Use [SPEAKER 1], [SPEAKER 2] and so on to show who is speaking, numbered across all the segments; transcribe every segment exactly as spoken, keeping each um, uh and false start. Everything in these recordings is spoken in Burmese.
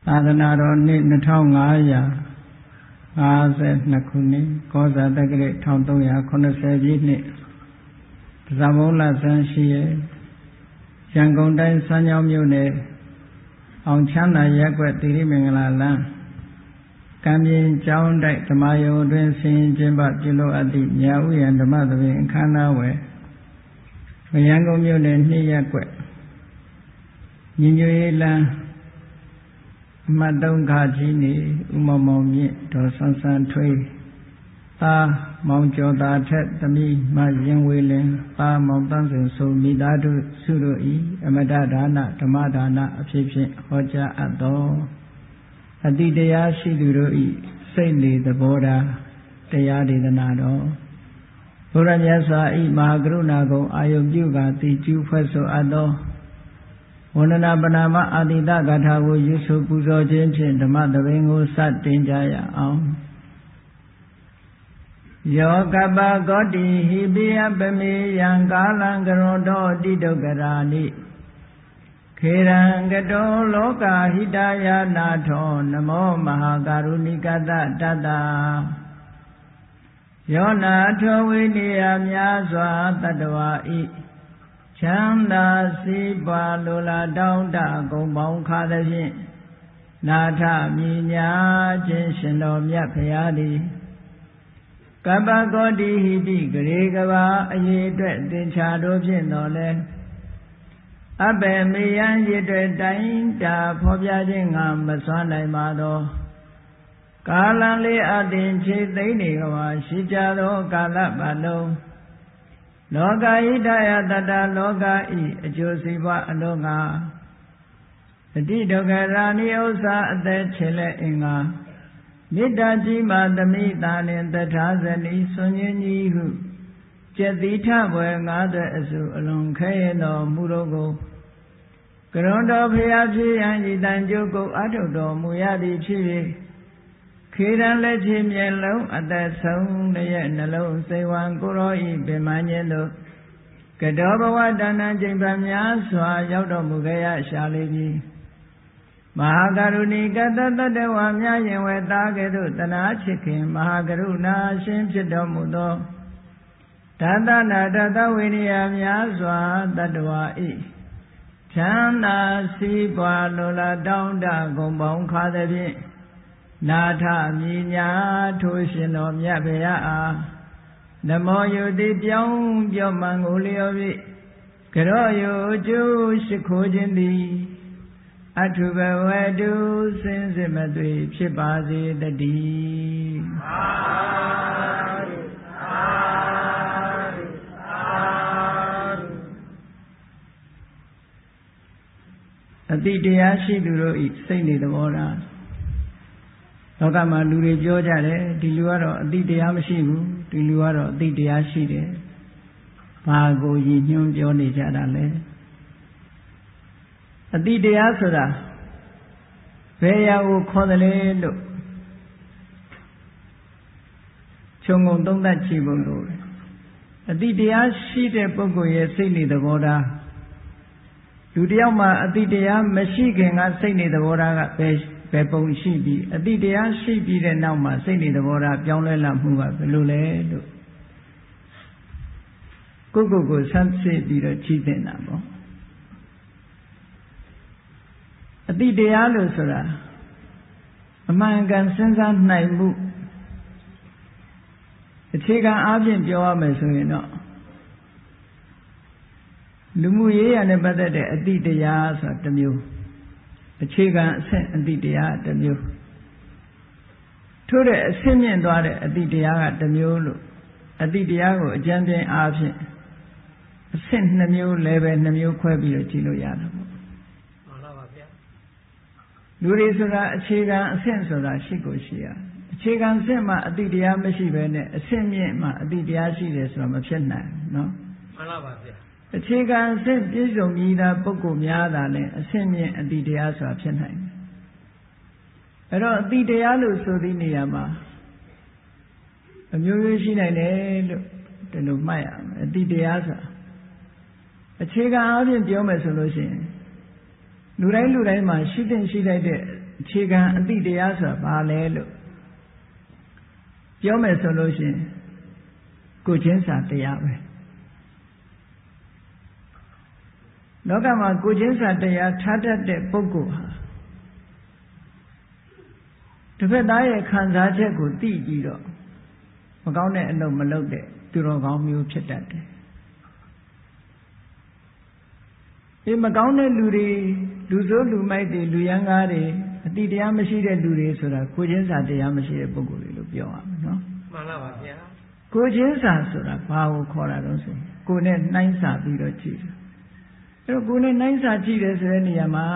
[SPEAKER 1] သာသနာတော်နှစ်နှစ်ထောင်ငါးရာငါးဆယ်နှစ်ခုနှစ်ကောဇာတက္ကရာတစ်ထောင်သုံးရာခုနှစ်ဆယ်ပြည့်နှစ်ဇမုံလဆန်းရှိရဲ့ရန်ကုန်တိုင်းစမ်းချောင်းမြို့နယ်အောင်ချမ်းသာရပ်ကွက်သီရိမင်္ဂလာလမ်းကံပြင်ကျောင်းတိုက်ဓမ္မယုံတွင်ဆင်ကျင်းပပြုလုပ်အပ်သည့်မြတ်ဥယျာဉ်ဓမ္မသဘင်အခမ်းအနားဝယ်ရန်ကုန်မြို့နယ်နှစ်ရပ်ကွက်ညီညွတ်ရေးလမ်းအမှတ်သုံးခါကြီးနေဥမောင်မောင်မြင့်ဒေါ်ဆန်းဆန်းထွေးသာမောင်ကျော်သာထက်သမီးမရင်ဝေလင်သာမောင်တန်းစင်ဆိုမိသားစုစုတို့၏အမတဒါနဓမ္မဒါနအဖြစ်ဖြင့်ဟောကြားအပ်သောအတိတရားရှိသူတို့၏စိတ်နေသဘောထားတရားဒေသနာတော်ဘုရားမြတ်စွာ၏မဟာကရုဏာကုံအာယုပြုကာတိကျူးဖွဲ့ဆိုအပ်သောဝန္ဒနာပနာမအာတိတဂါထာကိုရွတ်ဆိုပူဇော်ခြင်းဖြင့်ဓမ္မသဘင်ကိုစတင်ကြရအောင်ယောကပ္ပကောတိဟိပိယပမေယံကာလံကရောတောတိဒုက္ခရာနိခေရံကတောလောကဟိတယာနာထောနမောမဟာကာရုဏိကတတတယောနာထောဝိနိယများစွာတတ္တဝါဤချမ်းသာစီးပွားလိုလားတောင်းတဂုံပေါင်းခါသဖြင့်နာထမြညာခြင်းရှင်တော်မြတ်ဖရာသည်ကပ္ပကောတိဟိတိဂရေကဘာအရေးအတွက်သင်္ချာတို့ဖြင့်တော်လဲအဘယ်မေယံရည်တွေတိုင်းတာဖော်ပြခြင်းငါမစွမ်းနိုင်ပါသောကာလံလေးအတင်ခြေသိမ့်နေကဘာရှိကြသောကာလပတ်လုံးလောကဣဒယတတလောကဤအကျိုးစီးပွားအလုံးငါအတိဒုက္ခရာနိဥ္စာအသက်ချေလက်အင်္ဂါမေတ္တာကြီးမှသမိတာနှင့်တထာဇနီဆွန်ញင်းကြီးဟုကျက်တိထဘွယ်ငါးသွဲအစုအလွန်ခဲရင်တော်မူတော်ကိုကရွန်တော်ဖရာဖြစ်ရန်ဤတန်ကြုတ်ကိုအထုတ်တော်မူရသည်ဖြစ်၍ခေရန်လက်ချေမျက်လုံးအသက်ဆုံးရဲ့နှလုံးစိတ်ဝံကိုရောဤပင်မညင်းတို့ကတောဘဝတဏ္ဍကျိန်ပများစွာရောက်တော်မူခဲ့ရရှာလိမ့်မည်မဟာကရုဏီကတတတဝါများရင်ဝဲသားကဲ့သို့တနာချစ်ခင်မဟာကရုဏာရှင်ဖြစ်တော်မူသောတသနာတသဝိနည်းများစွာတတ္တဝါဤချမ်းသာစီးပွားလိုလားတောင်းတဂုံပေါင်းခါသဖြင့်နာထမြညာထိုးရှင်တော်မြတ်ဗျာအားနမောယုတိပြောင်းပြောမှန်ကိုလျော်၍ကရောယုကျိုးရှိခိုးခြင်းသည်အထုဘဝတုစင်စစ်မသွေဖြစ်ပါစေတည်းသာဓုသာဓုသာဓုအတိတရားရှိသူတို့ဤစိတ်နေသဘောထားလောကမှာလူတွေပြောကြတယ်ဒီလူကတော့အတိတရားမရှိဘူးဒီလူကတော့အတိတရားရှိတယ်ဘာကိုရည်ညွှန်းပြောနေကြတာလဲအတိတရားဆိုတာဘယ်ရာကိုခေါ်တယ်လဲလို့ခြုံငုံသုံးသပ်ကြည့်ဖို့လိုတယ်အတိတရားရှိတဲ့ပုဂ္ဂိုလ်ရဲ့စိတ်နေသဘောထားလူတယောက်မှာအတိတရားမရှိခင်ကစိတ်နေသဘောထားကဘယ်ဘယ်ပုံရှိပြီးအတိတရားရှိပြီးတဲ့နောက်မှာစိတ်နေသဘောထားပြောင်းလဲလာမှုကဘယ်လိုလဲလို့ကိုယ့်ကိုယ်ကိုဆန်းစစ်ပြီးတော့ကြည့်သင့်တာပေါ့အတိတရားလို့ဆိုတာအမှန်ကန်စဉ်းစားနိုင်မှုအခြေခံအားဖြင့်ပြောရမယ်ဆိုရင်တော့လူမှုရေးရာနဲ့ပတ်သက်တဲ့အတိတရားဆိုတာတစ်မျိုးအခြေခံအဆင့်အတိတရားတစ်မျိုးထို့တဲ့အဆင့်မြင့်သွားတဲ့အတိတရားကတစ်မျိုးလို့အတိတရားကိုအကျဉ်းချင်းအားဖြင့်အဆင့်နှစ်မျိုး level နှစ်မျိုးခွဲပြီးတော့ကြည့်လို့ရတာပေါ့မှန်ပါပါဗျာလူတွေဆိုတာအခြေခံအဆင့်ဆိုတာရှိကိုရှိရအခြေခံအဆင့်မှာအတိတရားမရှိဘဲနဲ့အဆင့်မြင့်မှာအတိတရားရှိတယ်ဆိုတာမဖြစ်နိုင်ဘူးနော်မှန်ပါပါဗျာအခြေခံအဆင့်ပြည့်စုံပြီးသားပုဂ္ဂိုလ်များတာနဲ့အဆင့်မြင့်အတိတရားဆိုတာဖြစ်နိုင်တယ်အဲ့တော့အတိတရားလို့ဆိုသည့်နေရာမှာအမျိုးမျိုးရှိနိုင်တယ်လို့ဒီလိုမှတ်ရမယ်အတိတရားဆိုတာအခြေခံအားဖြင့်ပြောမယ်ဆိုလို့ရှိရင်လူတိုင်းလူတိုင်းမှာရှိတဲ့ရှိလိုက်တဲ့အခြေခံအတိတရားဆိုတာဘာလဲလို့ပြောမယ်ဆိုလို့ရှိရင်ကိုယ်ချင်းစာတရားပဲလောကမှာကိုယ်ချင်းစာတရားထားတတ်တဲ့ပုဂ္ဂိုလ်ဟာတစ်ဖက်သားရဲ့ခံစားချက်ကိုသိပြီးတော့မကောင်းတဲ့အလုပ်မလုပ်တဲ့သူတော်ကောင်းမျိုးဖြစ်တတ်တယ်ဒီမကောင်းတဲ့လူတွေလူဆိုးလူမိုက်တွေလူရန်ကားတွေအတိတရားမရှိတဲ့လူတွေဆိုတာကိုချင်းစာတရားမရှိတဲ့ပုဂ္ဂိုလ်တွေလို့ပြောရမယ်နော်
[SPEAKER 2] မှန်ပါပါဗျာ
[SPEAKER 1] ကိုချင်းစာဆိုတာဘာကိုခေါ်တာတော့ဆိုကိုနဲ့နှိုင်းစာပြီးတော့ကြည့်တယ်အဲ့တော့ကိုနဲ့နှိုင်းစာကြည့်တယ်ဆိုတဲ့နေရာမှာ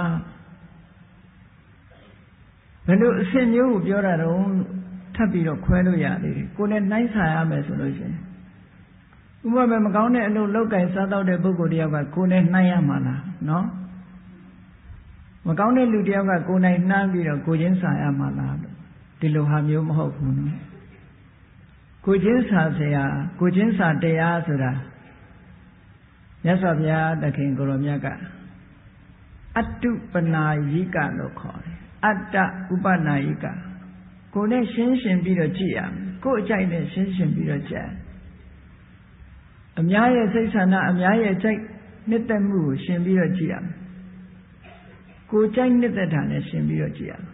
[SPEAKER 1] ဘယ်လိုအဆင့်မျိုးကိုပြောတာတော့ထပ်ပြီးတော့ခွဲလို့ရသေးတယ်ကိုနဲ့နှိုင်းစာရမယ်ဆိုလို့ရှိရင်ဥပမာမကောင်းတဲ့အလုပ်လောက်ကင်စားတော့တဲ့ပုဂ္ဂိုလ်တယောက်ကကိုယ်နဲ့နှိုင်းရမှာလားနော်မကောင်းတဲ့လူတယောက်ကကိုယ်နိုင်နှမ်းပြီးတော့ကိုချင်းစာရမှာလားလို့ဒီလိုဟာမျိုးမဟုတ်ဘူးနော်ကိုချင်းစာဆရာကိုချင်းစာတရားဆိုတာမြတ်စွာဘုရားသခင်ကိုရောမြတ်ကအတ္တုပနာယိကလို့ခေါ်တယ်အတ္တဥပနာယိကကိုယ်နဲ့ရှင်းရှင်းပြီးတော့ကြည့်ရမယ်ကိုယ်အကြိုက်နဲ့ရှင်းရှင်းပြီးတော့ကြည့်အများရဲ့စိတ်ဆန္ဒအများရဲ့ကြိုက်နှစ်သက်မှုကိုရှင်ပြီးတော့ကြည့်ရမယ်ကိုကြိုက်နှစ်သက်တာနဲ့ရှင်ပြီးတော့ကြည့်ရမယ်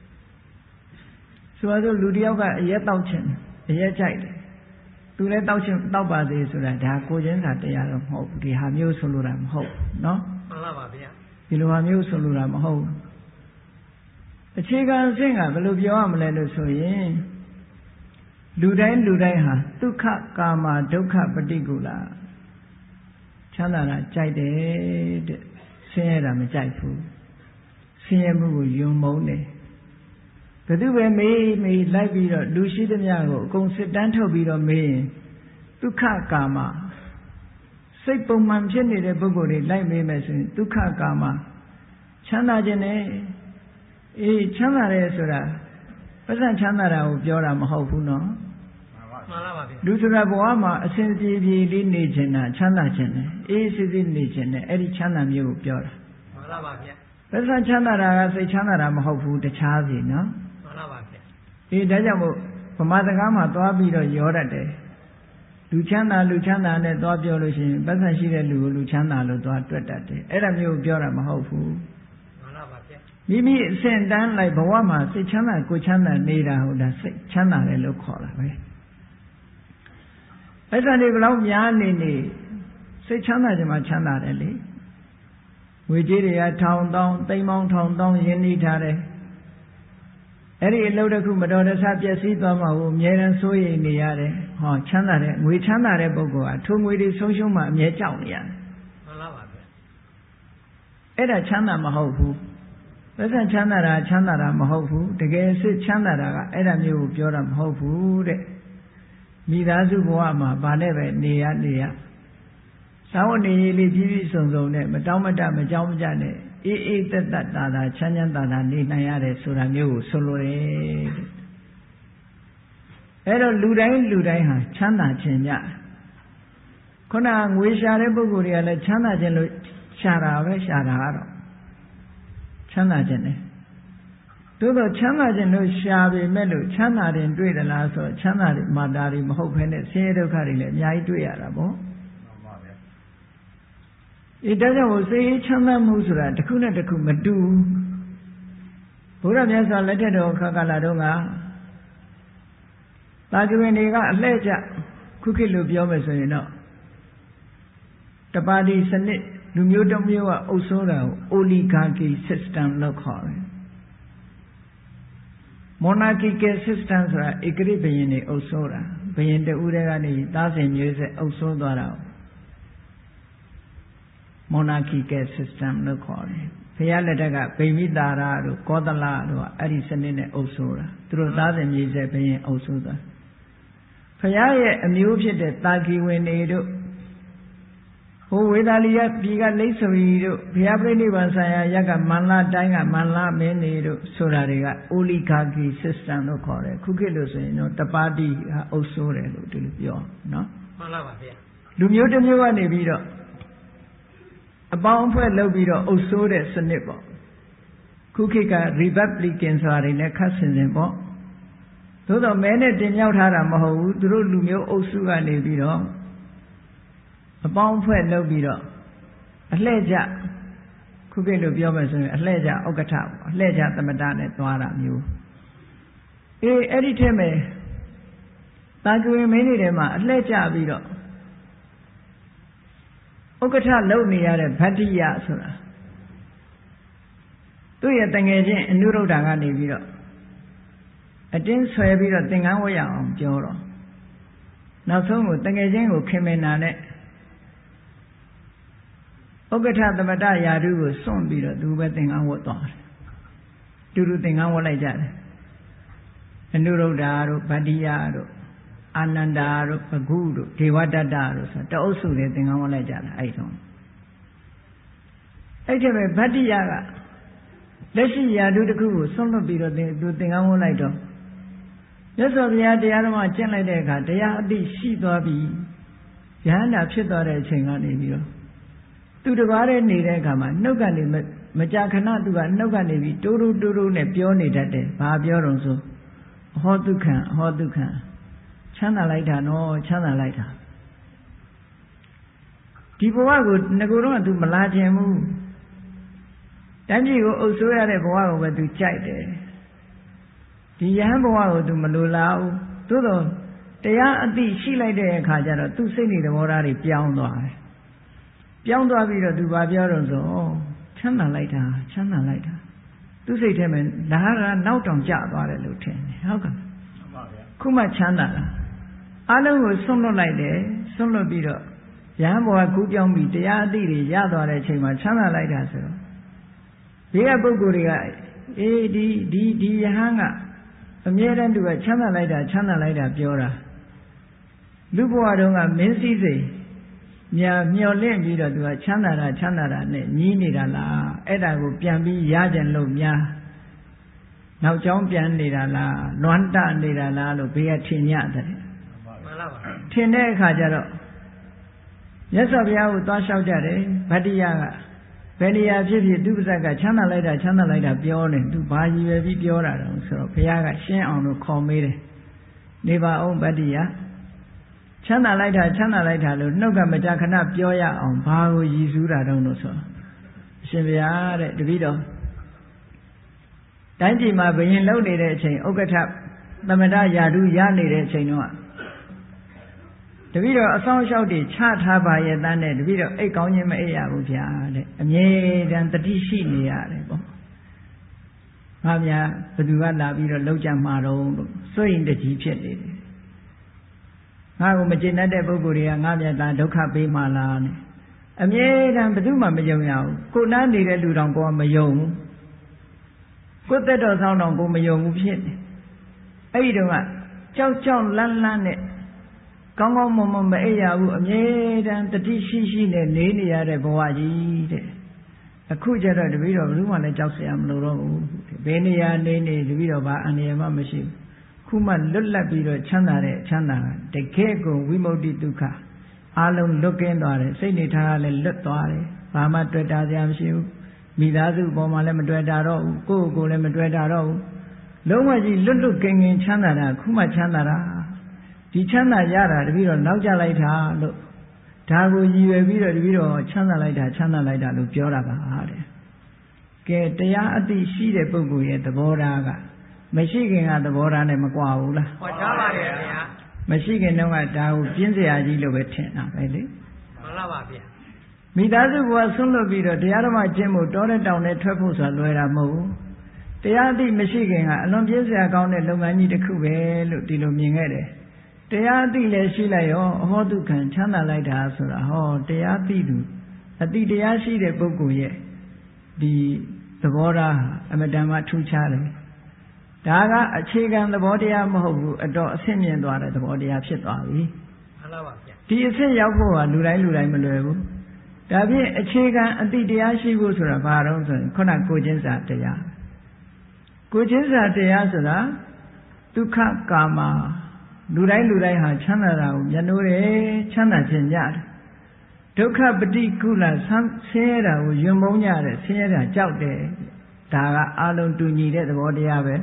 [SPEAKER 1] ဆိုတော့လူတယောက်ကအရက်တောက်ချင်အရက်ကြိုက်တယ်သူလည်းတောက်ချင်တောက်ပါသေးဆိုတာဒါကိုချင်းစာတရားတော့မဟုတ်ဘူးဒီဟာမျိုးဆိုလိုတာမဟုတ်ဘူးနော်
[SPEAKER 2] မှန်ပါပါဗျာ
[SPEAKER 1] ဒီလိုဟာမျိုးဆိုလိုတာမဟုတ်ဘူးအခြေခံအဆင့်ကဘယ်လိုပြောရမလဲလို့ဆိုရင်လူတိုင်းလူတိုင်းဟာဒုက္ခကာမဒုက္ခပฏิကူလချမ်းသာတာကြိုက်တယ်တဲ့ဆင်းရဲတာမကြိုက်ဘူးဆင်းရဲမှုကိုယုံမုန်းတယ်ဘယ်သူပဲမေးမေးလိုက်ပြီးတော့လူရှိသမျှကိုအကုန်စစ်တမ်းထုတ်ပြီးတော့မေးရင်ဒုက္ခကာမစိတ်ပုံမှန်ဖြစ်နေတဲ့ပုဂ္ဂိုလ်တွေလိုက်မေးမယ်ဆိုရင်ဒုက္ခကာမချမ်းသာခြင်းနဲ့အေးချမ်းသာတယ်ဆိုတာပတ်စံချမ်းသာတာကိုပြောတာမဟုတ်ဘူးနော်
[SPEAKER 2] မှန်ပါပါဗျာ
[SPEAKER 1] လူဆိုတာဘဝမှာအစဉ်ပြေပြေလေးနေခြင်းတာချမ်းသာခြင်းနဲ့အေးစစ်စစ်နေခြင်းနဲ့အဲ့ဒီချမ်းသာမျိုးကိုပြောတာ
[SPEAKER 2] မှန်ပါပါဗျာ
[SPEAKER 1] ပတ်စံချမ်းသာတာကစိတ်ချမ်းသာတာမဟုတ်ဘူးတခြားစီနော်
[SPEAKER 2] မှန်ပါပါဗျာ
[SPEAKER 1] အေးဒါကြောင့်မို့ဗမာစကားမှာသွားပြီးတော့ရောတတ်တယ်လူချမ်းသာလူချမ်းသာနဲ့သွားပြောလို့ရှိရင်ပတ်စံရှိတဲ့လူကိုလူချမ်းသာလို့သွားတွက်တတ်တယ်အဲ့ဒါမျိုးကိုပြောတာမဟုတ်ဘူးမိမိအစဉ်တန်းလိုက်ဘဝမှာစိတ်ချမ်းသာကိုချမ်းသာနေတာဟုတ်တာစိတ်ချမ်းသာတယ်လို့ခေါ်တာပဲအဲ့ဒါတွေဘလောက်များနေနေစိတ်ချမ်းသာခြင်းမှာချမ်းသာတယ်လေငွေကြေးတွေကထောင်တောင်းသိန်းပေါင်းထောင်တောင်းရင်းနှီးထားတယ်အဲ့ဒီအလုပ်တစ်ခုမတော်တဆပျက်စီးသွားမှာကိုအမြဲတမ်းစိုးရိမ်နေရတယ်ဟောချမ်းသာတဲ့ငွေချမ်းသာတဲ့ပုဂ္ဂိုလ်ကထိုငွေတွေဆုံးရှုံးမှအမြဲကြောက်နေရတယ်
[SPEAKER 2] မှန်ပါပါဗျ
[SPEAKER 1] အဲ့ဒါချမ်းသာမဟုတ်ဘူးသက်သက်ချမ်းသာတာချမ်းသာတာမဟုတ်ဘူးတကယ်စစ်ချမ်းသာတာကအဲ့ဒါမျိုးကိုပြောတာမဟုတ်ဘူးတဲ့မိသားစုဘဝမှာဗာနဲ့ပဲနေရနေရသာဝနေရေးလေးပြည့်ပြည့်စုံစုံနဲ့မတောင်းမတမကြောင်းမကြနဲ့အေးအေးသက်သက်သာသာချမ်းချမ်းသာသာနေနိုင်ရတယ်ဆိုတာမျိုးကိုဆိုလိုတယ်အဲ့တော့လူတိုင်းလူတိုင်းဟာချမ်းသာခြင်းညခုနငွေရှာတဲ့ပုဂ္ဂိုလ်တွေကလည်းချမ်းသာခြင်းလို့ရှာတာပဲရှာတာကတော့ချမ်းသာခြင်းနဲ့သို့တော့ချမ်းသာခြင်းလို့ရှာပေမဲ့လို့ချမ်းသာတယ်တွေ့သလားဆိုချမ်းသာတယ်မာတာတွေမဟုတ်ဘဲနဲ့ဆင်းရဲဒုက္ခတွေလည်းအများကြီးတွေ့ရတာပေါ့မှန်ပါဗျာအဲဒါကြောင့်စိတ်ချမ်းသာမှုဆိုတာတစ်ခုနဲ့တစ်ခုမတူဘုရားမြတ်စွာလက်ထက်တော်ခါကာလတုန်းကသာဂဝင်တွေကအလှည့်ကျခုခေတ်လိုပြောမယ်ဆိုရင်တော့တပါတိစနစ်လူမျိုးတစ်မျိုးကအုပ်စိုးတာကို oligarchy system လို့ခေါ်တယ် monarchical system ဆိုတာဧကရာဇ်ဘုရင်တွေအုပ်စိုးတာဘုရင်တဦးတည်းကနေသားစဉ်မျိုးဆက်အုပ်စိုးသွားတာ monarchical system လို့ခေါ်တယ်ဘုရားလက်ထက်ကဗိမိတာရတို့ကောသလတို့ကအဲ့ဒီစနစ်နဲ့အုပ်စိုးတာသူတို့သားစဉ်မျိုးဆက်ဘုရင်အုပ်စိုးသွားဘုရားရဲ့အမျိုးဖြစ်တဲ့တာဂီဝင်တွေတို့ဟိုဝေဒာလီယပြည်ကလိပ်စဝီတို့ဘုရားပြိဋိဘံဆိုင်ရာရက်ကမန္လာတိုင်းကမန္လာမင်းတွေတို့ဆိုတာတွေက oligarchy system လို့ခေါ်တယ်ခုခေတ်လို့ဆိုရင်တော့တပါတိအုပ်စိုးတယ်လို့ဒီလိုပြောနော်
[SPEAKER 2] မှန်ပါပါဗျာ
[SPEAKER 1] လူမျိုးတစ်မျိုးကနေပြီးတော့အပေါင်းအဖွဲ့လုပ်ပြီးတော့အုပ်စိုးတဲ့စနစ်ပေါ့ခုခေတ်က Republican ဆိုတာတွေနဲ့ခတ်ဆင်ဆင်ပေါ့သို့တော့မဲနဲ့တင်မြောက်ထားတာမဟုတ်ဘူးသူတို့လူမျိုးအုပ်စုကနေပြီးတော့အပေါင်းအဖွဲ့လုပ်ပြီးတော့အလှည့်ကျခုခေတ်လိုပြောမယ်ဆိုရင်အလှည့်ကျဥက္ကဋ္ဌပေါ့အလှည့်ကျသမတနဲ့သွားတာမျိုးအေးအဲ့ဒီထဲမှာတာကျွေမင်းတွေထဲမှာအလှည့်ကျပြီးတော့ဥက္ကဋ္ဌလုပ်နေရတဲ့ဗတ္တိယဆိုတာသူ့ရဲ့တငယ်ချင်းအနုရုဒ္ဓကနေပြီးတော့အတင်းဆွဲပြီးတော့သင်္ကန်းဝတ်ရအောင်ပြောတော့နောက်ဆုံးကိုတငယ်ချင်းကိုခင်မင်နာနဲ့ဥက္ကဋ္ဌသမတရာထူးကိုစွန့်ပြီးတော့သူပဲသင်္ကန်းဝတ်သွားတယ်တူတူသင်္ကန်းဝတ်လိုက်ကြတယ်အနုရုဒ္ဓတို့ဗတ္တိယတို့အာနန္ဒာတို့ဘဂုတို့ဒေဝတတ္တတို့ဆိုတအုပ်စုတွေသင်္ကန်းဝတ်လိုက်ကြတာအဲ့တုန်းအဲ့ဒီမဲ့ဗတ္တိယကလက်ရှိရာထူးတစ်ခုကိုဆွန့်လွတ်ပြီးတော့သူသင်္ကန်းဝတ်လိုက်တော့မြတ်စွာဘုရားတရားတော်မှာကျင့်လိုက်တဲ့အခါတရားအသိရှိသွားပြီယဟန္တာဖြစ်သွားတဲ့အချိန်ကနေပြီးတော့သူတကားတဲ့နေတဲ့အခါမှာနှုတ်ကနေမကြာခဏသူကနှုတ်ကနေပြီးတိုးတိုးတိုးတိုးနဲ့ပြောနေတတ်တယ်ဘာပြောတော့ဆိုအဟောဒုက္ခံအဟောဒုက္ခံချမ်းသာလိုက်တာနော်ချမ်းသာလိုက်တာဒီဘဝကိုငကိုတော့သူမလာခြင်းဘူးတန်းကြီးကိုအုပ်ဆိုးရတဲ့ဘဝကိုပဲသူကြိုက်တယ်ဒီယဟန်ဘဝကိုသူမလိုလားဘူးသို့တော့တရားအသိရှိလိုက်တဲ့အခါကျတော့သူစိတ်နေသဘောထားတွေပြောင်းသွားတယ်ပြောင်းသွားပြီးတော့သူဘာပြောတော့ဆိုချမ်းသာလိုက်တာချမ်းသာလိုက်တာသူစိတ်ထဲမှာဒါကနောက်တောင်ကျသွားတယ်လို့ထင်တယ်ဟုတ်ကဲ့ခုမှချမ်းသာတာအလုံးကိုဆွန့်လွတ်လိုက်တယ်ဆွန့်လွတ်ပြီးတော့ယဟန်ဘဝကူးပြောင်းပြီးတရားအသိတွေရသွားတဲ့အချိန်မှာချမ်းသာလိုက်တာဆိုတော့ဒီကပုဂ္ဂိုလ်တွေကအေးဒီဒီဒီယဟန်ကအမြဲတမ်းသူကချမ်းသာလိုက်တာချမ်းသာလိုက်တာပြောတာလူဘဝတုန်းကမင်းစည်းစိမ်ညာမျော်လင့်ပြီးတော့သူကချမ်းသာတာချမ်းသာတာနဲ့ညီးနေတာလားအဲ့ဒါကိုပြန်ပြီးရကြင်လို့များနောက်ကျောင်းပြန်နေတာလားလွမ်းတနေတာလားလို့ဘေးကထင်ကြတယ်မှန်လားပါထင်တဲ့အခါကျတော့မြတ်စွာဘုရားကိုသွားလျှောက်ကြတယ်ဗတ္တိယကဘယ်နေရာဖြစ်ဖြစ်သူပါဇက်ကချမ်းသာလိုက်တာချမ်းသာလိုက်တာပြောနေသူဘာရည်ရွယ်ပြီးပြောတာတုံးဆိုတော့ဘုရားကရှင်းအောင်လို့ခေါ်မေးတယ်နေပါအောင်ဗတ္တိယချမ်းသာလိုက်တာချမ်းသာလိုက်တာလို့နှုတ်ကမကြာခဏပြောရအောင်ဘာကိုရည်စူးတာတုံးလို့ဆိုအရှင်ဘုရားတဲ့တပည့်တော်တိုင်းပြည်မှာဘယင်လုံနေတဲ့အချိန်ဥက္ကဋ္ဌသမတရာထူးရနေတဲ့အချိန်တော့တပည့်တော်အဆောင်လျှောက်တွေချထားပါရဲ့တန်းနဲ့တပည့်တော်အိတ်ကောင်းခြင်းမအိပ်ရဘူးဗျာတဲ့အမြဲတမ်းတတိရှိနေရတယ်ပေါ့ငါများဘသူကလာပြီးတော့လောက်ကြမှာတော့လို့စိုးရင်တကြီးဖြစ်နေတယ်ငါကိုမကျေနပ်တဲ့ပုဂ္ဂိုလ်တွေကငါမြတ်တာဒုက္ခပေးမှလားနဲ့အမြဲတမ်းဘသူမှမယုံရဘူးကိုနားနေတဲ့လူတော်ကိုမယုံဘူးကိုသက်တော်ဆောင်တော်ကိုမယုံဘူးဖြစ်နေအဲ့ဒီတော့ကကြောက်ကြောက်လန့်လန့်နဲ့ကောင်းကောင်းမွန်မွန်မအိပ်ရဘူးအမြဲတမ်းတတိရှိရှိနဲ့နေနေရတဲ့ဘဝကြီးတဲ့အခုကျတော့တပည့်တော်ဘယ်သူမှလည်းကြောက်စရာမလိုတော့ဘူးဘယ်နေရာနေနေတပည့်တော်ဘာအန္တရာယ်မှမရှိဘူးခုမှလွတ်လပ်ပြီးတော့ချမ်းသာတဲ့ချမ်းသာတကယ်ကိုဝိမု ക്തി ဒုက္ခအလုံးလွတ်ကင်းသွားတယ်စိတ်နေထားလည်းလွတ်သွားတယ်ဘာမှတွေ့တာစရာမရှိဘူးမိသားစုပေါ်မှာလည်းမတွေ့တာတော့ဘူးကိုယ့်ကိုယ်လည်းမတွေ့တာတော့ဘူးလုံးဝကြီးလွတ်လွတ်ကင်းကင်းချမ်းသာတာခုမှချမ်းသာတာဒီချမ်းသာရတာတပည့်တော်နောက်ကျလိုက်တာလို့ဒါကိုရည်ရွယ်ပြီးတော့တပည့်တော်ချမ်းသာလိုက်တာချမ်းသာလိုက်တာလို့ပြောတာပါတဲ့ကဲတရားအသိရှိတဲ့ပုဂ္ဂိုလ်ရဲ့သဘောထားကမရှိခင်ကသဘောထားနဲ့မကွာဘူးလား
[SPEAKER 2] ကွာခြားပါရဲ့ဗျာ
[SPEAKER 1] မရှိခင်တော့ကဒါကိုပြင်းစရာကြီးလို့ပဲထင်တာပဲလေ
[SPEAKER 2] မှန်လားပါဗျာ
[SPEAKER 1] မိသားစုဘဝဆွန့်လွတ်ပြီးတော့တရားဓမ္မကျင့်ဖို့တောတဲ့တောင်နဲ့ထွက်ဖို့ဆိုတာလွယ်တာမဟုတ်ဘူးတရားအသိမရှိခင်ကအလွန်ပြင်းစရာကောင်းတဲ့လုပ်ငန်းကြီးတစ်ခုပဲလို့ဒီလိုမြင်ခဲ့တယ်တရားအသိလည်းရှိလိုက်ရောအဟောတုခံချမ်းသာလိုက်တာဆိုတာဟောတရားသိသူအသိတရားရှိတဲ့ပုဂ္ဂိုလ်ရဲ့ဒီသဘောထားအမတန်မှထူးခြားတယ်ဒါကအခြေခံသဘောတရားမဟုတ်ဘူးအတော်အဆင့်မြင့်သွားတဲ့သဘောတရားဖြစ်သွားပြီ
[SPEAKER 2] မှန်ပါပါဗျာ
[SPEAKER 1] ဒီအဆင့်ရောက်ဖို့ကလူတိုင်းလူတိုင်းမလွယ်ဘူးဒါဖြင့်အခြေခံအသိတရားရှိဖို့ဆိုတာဘာတော့ဆိုရင်ခုနကိုချင်းစာတရားကိုချင်းစာတရားဆိုတာဒုက္ခကာမလူတိုင်းလူတိုင်းဟာချမ်းသာတာကိုမျက်နှိုးတယ်ချမ်းသာခြင်းကြတယ်ဒုက္ခပฏิကုလဆင်းရဲတာကိုယွံမုန်းကြတယ်ဆင်းရဲတာကြောက်တယ်ဒဒါကအာလုံးတူညီတဲ့သဘောတရားပဲ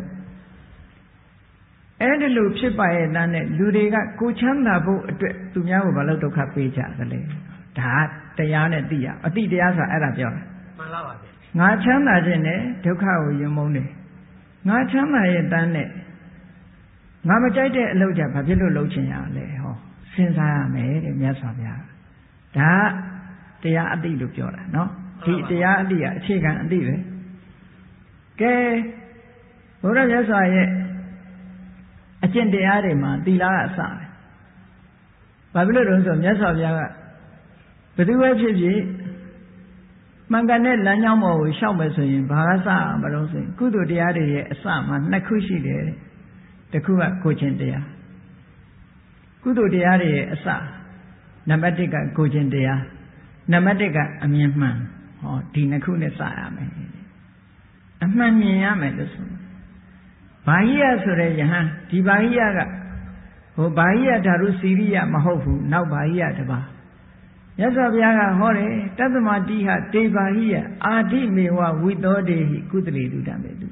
[SPEAKER 1] အဲ့ဒီလိုဖြစ်ပါရဲ့တန်းနဲ့လူတွေကကိုချမ်းသာဖို့အတွက်သူများကိုဘာလို့ဒုက္ခပေးကြသလဲဒါတရားနဲ့သိရအတိတရားဆိုတာအဲ့ဒါပြောတာ
[SPEAKER 2] မှန်ပါပါဗျာ
[SPEAKER 1] ငါချမ်းသာခြင်းနဲ့ဒုက္ခကိုယုံမုန်းတယ်ငါချမ်းသာရဲ့တန်းနဲ့ငါမကြိုက်တဲ့အလုပ်ကြဘာဖြစ်လို့လုပ်ချင်ရလဲဟောစဉ်းစားရမယ်တဲ့မြတ်စွာဘုရားဒါတရားအတိလို့ပြောတာနော်ဒီတရားအတိကအခြေခံအတိပဲကဲဘုရားမြတ်စွာရဲ့အကျင့်တရားတွေမှာသီလကအစပဲဘာဖြစ်လို့လဲဆိုမြတ်စွာဘုရားကဘယ်သူပဲဖြစ်ဖြစ်မှန်ကန်တဲ့လမ်းကြောင်းပေါ်ကိုရှောက်မယ်ဆိုရင်ဘာကစမလို့ဆိုရင်ကုသိုလ်တရားတွေရဲ့အစမှာနှစ်ခုရှိတယ်တဲ့တစ်ခုကကိုခြင်းတရားကုသိုလ်တရားတွေရဲ့အစနံပါတ်တစ်ကကိုခြင်းတရားနံပါတ်တစ်ကအမြင်မှန်ဟောဒီနှစ်ခုနဲ့စရမယ်အမှန်မြင်ရမယ်လို့ဆိုဘာဟိယဆိုတဲ့ယဟန်ဒီဘာဟိယကဟိုဘာဟိယဓာတုစီရိယမဟုတ်ဘူးနောက်ဘာဟိယတပါမြတ်စွာဘုရားကဟောတယ်တတ္တမတိဟတေဘာဟိယအာတိမေဝဝိသောတေဟိကုသလေတုတံမေတု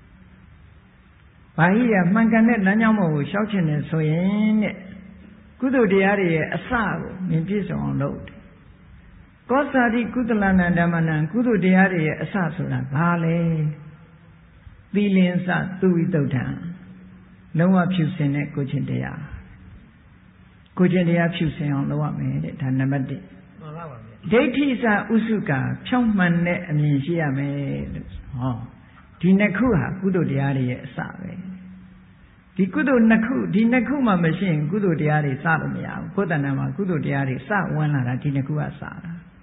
[SPEAKER 1] ဘာဟိယမှန်ကန်တဲ့လမ်းကြောင်းပေါ်ကိုရှောက်ချင်တယ်ဆိုရင်တဲ့ကုသိုလ်တရားတွေရဲ့အစကိုမြင်ပြည့်စုံအောင်လုပ်တယ်ကောသတိကုသလနာဓမ္မနံကုသိုလ်တရားတွေရဲ့အစဆိုတာဘာလဲသီလင်္စသူဝိတုဒ္ဓံလုံးဝဖြူစင်တဲ့ကိုခြင်းတရားကိုခြင်းတရားဖြူစင်အောင်လုပ်ရမယ်တဲ့ဒါနံပါတ်တစ်
[SPEAKER 2] မှန်ပါပါဗျာ
[SPEAKER 1] ဒိဋ္ဌိစဥစုကာဖြောင့်မှန်တဲ့အမြင်ရှိရမယ်လို့ဟောဒီနှစ်ခုဟာကုသိုလ်တရားတွေရဲ့အစပဲဒီကုသိုလ်နှစ်ခုဒီနှစ်ခုမှမရှိရင်ကုသိုလ်တရားတွေစလို့မရဘူးကိုယ်တဏ္ဍာမှာကုသိုလ်တရားတွေစဝင်လာတာဒီနှစ်ခုကစတာ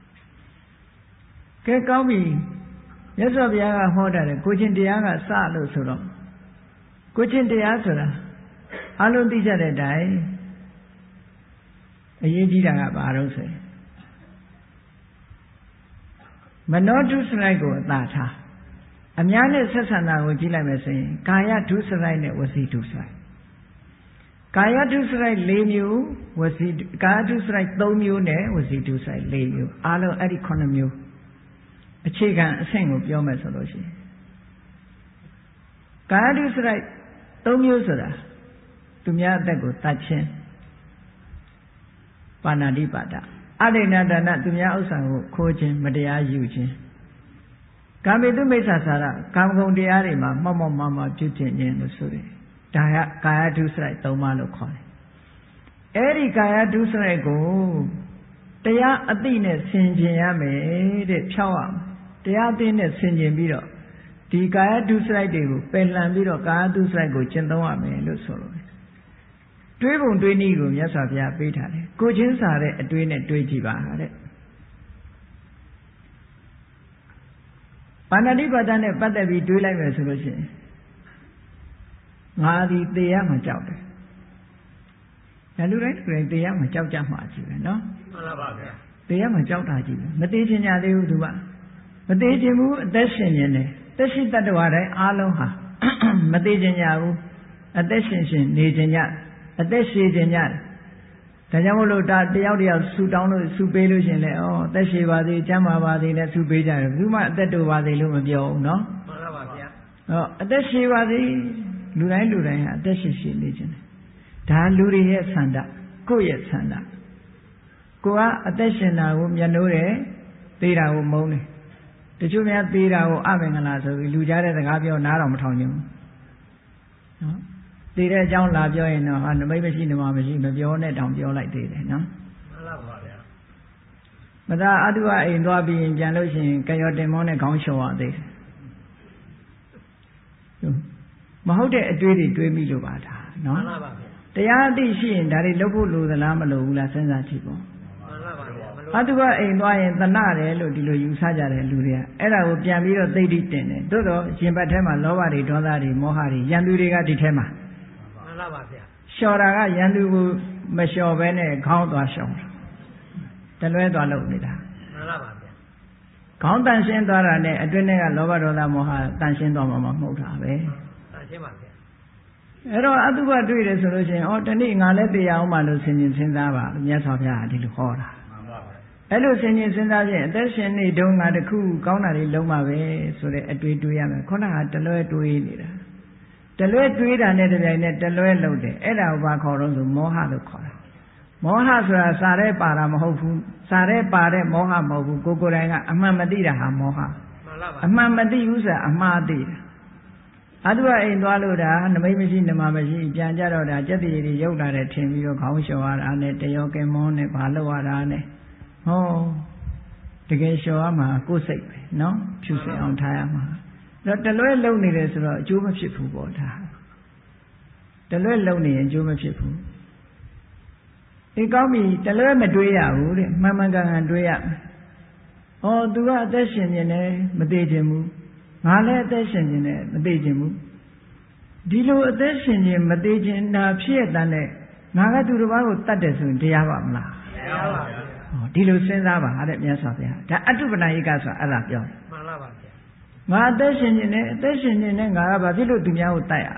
[SPEAKER 1] ကဲကောင်းပြီမြတ်စွာဘုရားကဟောတာလေကိုချင်းတရားကစလို့ဆိုတော့ကိုချင်းတရားဆိုတာအလုံးသိကြတဲ့အတိုင်းအရေးကြီးတာကဘာလို့ဆိုရင်မနောဒုစရိုက်ကိုအသာထားအများနဲ့ဆက်ဆံတာကိုကြည့်လိုက်မယ်ဆိုရင်ကာယဒုစရိုက်နဲ့ဝစီဒုစရိုက်ကာယဒုစရိုက်၄မျိုးဝစီကာယဒုစရိုက်၃မျိုးနဲ့ဝစီဒုစရိုက်၄မျိုးအားလုံးအဲ့ဒီခုနှစ်မျိုးအခြေခံအဆင့်ကိုပြောမယ်ဆိုလို့ရှိရင်ကာယဒုစရိုက်၃မျိုးဆိုတာသူများအသက်ကိုတတ်ခြင်းပါဏာတိပါဒအဒိဏဒါနသူများဥစ္စာကိုခိုးခြင်းမတရားယူခြင်းကာမေတုမိစ္ဆာစာရကာမဂုဏ်တရားတွေမှာမောက်မောက်မမပြုကျင့်ခြင်းလို့ဆိုတယ်ဒါကကာယဒုစရိုက်၃ပါးလို့ခေါ်တယ်အဲ့ဒီကာယဒုစရိုက်ကိုတရားအသိနဲ့ဆင်ခြင်ရမယ်တဲ့ဖြောက်ရမယ်တရားအသိနဲ့ဆင်ခြင်ပြီးတော့ဒီကာယဒုစရိုက်တွေကိုပယ်လှန်ပြီးတော့ကာယဒုစရိုက်ကိုကျင့်သုံးရမယ်လို့ဆိုလို့တွေးပုံတွေးနည်းကိုမြတ်စွာဘုရားပေးထားတယ်ကိုချင်းစာတဲ့အတွေးနဲ့တွေးကြည့်ပါတဲ့ပါဏာတိပါဒနဲ့ပတ်သက်ပြီးတွေးလိုက်မယ်ဆိုလို့ရှိရင်ငါဒီသေရမှာကြောက်တယ်ဒါလူတိုင်းလူတိုင်းသေရမှာကြောက်ကြမှာကြီးပဲနော်
[SPEAKER 2] မှန်ပါပါဗျာ
[SPEAKER 1] သေရမှာကြောက်တာကြီးပဲမသေးချင်ကြသေးဘူးသူကမသေးချင်ဘူးအသက်ရှင်နေတယ်သက်ရှိတတ္တဝါတိုင်းအားလုံးဟာမသေးချင်ကြဘူးအသက်ရှင်ရှင်နေချင်ကြအသက်ရှည်ချင်ကြတယ်ဒါကြောင့်မလို့ဒါတယောက်တယောက်ဆူတောင်းလို့ဆူပေးလို့ရှင်လေဩအသက်ရှည်ပါသေးကျမ်းမာပါသေးနဲ့ဆူပေးကြတယ်ဘယ်သူမှအသက်တိုပါသေးလို့မပြောဘူးနော်
[SPEAKER 2] မှန်ပါပါဗျာ
[SPEAKER 1] ဟောအသက်ရှည်ပါသေးလူတိုင်းလူတိုင်းဟာအသက်ရှည်ရှည်နေချင်တယ်ဒါလူတွေရဲ့ဆန္ဒကိုယ့်ရဲ့ဆန္ဒကိုကအသက်ရှင်တာကိုမျက်နှိုးတယ်သေတာကိုမုန်းတယ်တချို့များသေတာကိုအမင်္ဂလာဆိုပြီးလူကြားတဲ့စကားပြောနားတော်မထောင်ကြဘူးနော်သေတဲ့အကြောင်းလာပြောရင်တော့ဟာနမိတ်မရှိနမမရှိမပြောနဲ့တောင်ပြောလိုက်သေးတယ်နော်
[SPEAKER 2] မှန်ပါပါဗျာ
[SPEAKER 1] မသာအတုအိမ်သွားပြီးရင်ပြန်လို့ရှိရင်ကရောတင်မောနဲ့ခေါင်းလျှော်ရသေးတယ်မဟုတ်တဲ့အတွေးတွေတွေးမိလို့ပါဒါနော်
[SPEAKER 2] မှန်ပါပါဗျာ
[SPEAKER 1] တရားအသိရှိရင်ဒါတွေလုပ်ဖို့လိုသလားမလိုဘူးလားစဉ်းစားကြည့်ပေါ့
[SPEAKER 2] မှန်ပါပါဗျာ
[SPEAKER 1] အတုအိမ်သွားရင်တဏှတယ်လို့ဒီလိုယူဆကြတယ်လူတွေကအဲ့ဒါကိုပြန်ပြီးတော့သိတိတင်တယ်သို့တော့ရှင်ဘတ်ထဲမှာလောဘတွေဒေါသတွေမောဟတွေရန်သူတွေကဒီထဲမှာ
[SPEAKER 2] မှန်ပါပါဗျာ
[SPEAKER 1] လျှော်တာကရန်သူကိုမလျှော်ဘဲနဲ့ခေါင်းသွားလျှော်တာတလွဲသွားလုပ်နေတာ
[SPEAKER 2] မှန်ပါပါဗျာ
[SPEAKER 1] ခေါင်းတန်ရှင်းသွားတာနဲ့အတွင်းထဲကလောဘဒေါသမောဟတန်ရှင်းသွားမှာမဟုတ်တာပဲ
[SPEAKER 2] တန်ရှင်းပါဗျာ
[SPEAKER 1] အဲ့တော့အတုပတွေ့တယ်ဆိုလို့ရှိရင်ဩတနေ့ငါလည်းတရားအောင်မှလို့ဆင်ခြင်စဉ်းစားပါမြတ်စွာဘုရားဒီလိုဟောတာ
[SPEAKER 2] မှန်ပါပါ
[SPEAKER 1] အဲ့လိုစဉ်းကျင်စဉ်းစားဖြင့်အသက်ရှင်နေတုန်းကတခုကောင်းတာတွေလုံးပါပဲဆိုတဲ့အတွေ့တွေးရမယ်ခုနကတလွဲတွေးနေတာတလွဲတွေးတာနဲ့တပြိုင်နက်တလွဲလုပ်တယ်အဲ့ဒါကိုဘာခေါ်တော့ဆိုမောဟလို့ခေါ်တာမောဟဆိုတာစာရဲပါတာမဟုတ်ဘူးစာရဲပါတဲ့မောဟမဟုတ်ဘူးကိုကိုယ်တိုင်ကအမှန်မသိတာဟာမောဟအမှန်မသိဘူးဆိုတာအမှားသိတာအတုအိမ်သွားလို့ဒါနမိတ်မရှိနမမရှိပြန်ကြတော့ဒါကြက်တည်တွေရုပ်လာတယ်ထင်ပြီးတော့ခေါင်းလျှော်ရတာနဲ့တယောကင်မောနဲ့ဘာလို့ရတာနဲ့ဟောတကယ်လျှော်ရမှာကိုယ်စိတ်ပဲနော်ဖြူစင်အောင်ထားရမှာတော့တလွဲလုံနေတယ်ဆိုတော့အကျိုးမဖြစ်ဘူးပေါ့ဒါတလွဲလုံနေရင်အကျိုးမဖြစ်ဘူးအေးကောင်းပြီတလွဲမတွေးရဘူးတဲ့မှန်မှန်ကန်ကန်တွေးရမယ်ဩ तू ကအသက်ရှင်နေတယ်မသေးခြင်းဘူးငါလည်းအသက်ရှင်နေတယ်မသေးခြင်းဘူးဒီလိုအသက်ရှင်ခြင်းမသေးခြင်းဒါဖြစ်ရတဲ့ငါကသူတစ်ပါးကိုတတ်တယ်ဆိုရင်တရားပါမလားတရားပါဗျာဟောဒီလိုစဉ်းစားပါတဲ့မြတ်စွာဘုရားဒါအတုပနာယိကဆိုတာအဲ့ဒါပြောမှန်ပါပါဗျာငါအသက်ရှင်နေတယ်အသက်ရှင်နေတယ်ငါကဘာဖြစ်လို့သူများကိုတတ်ရ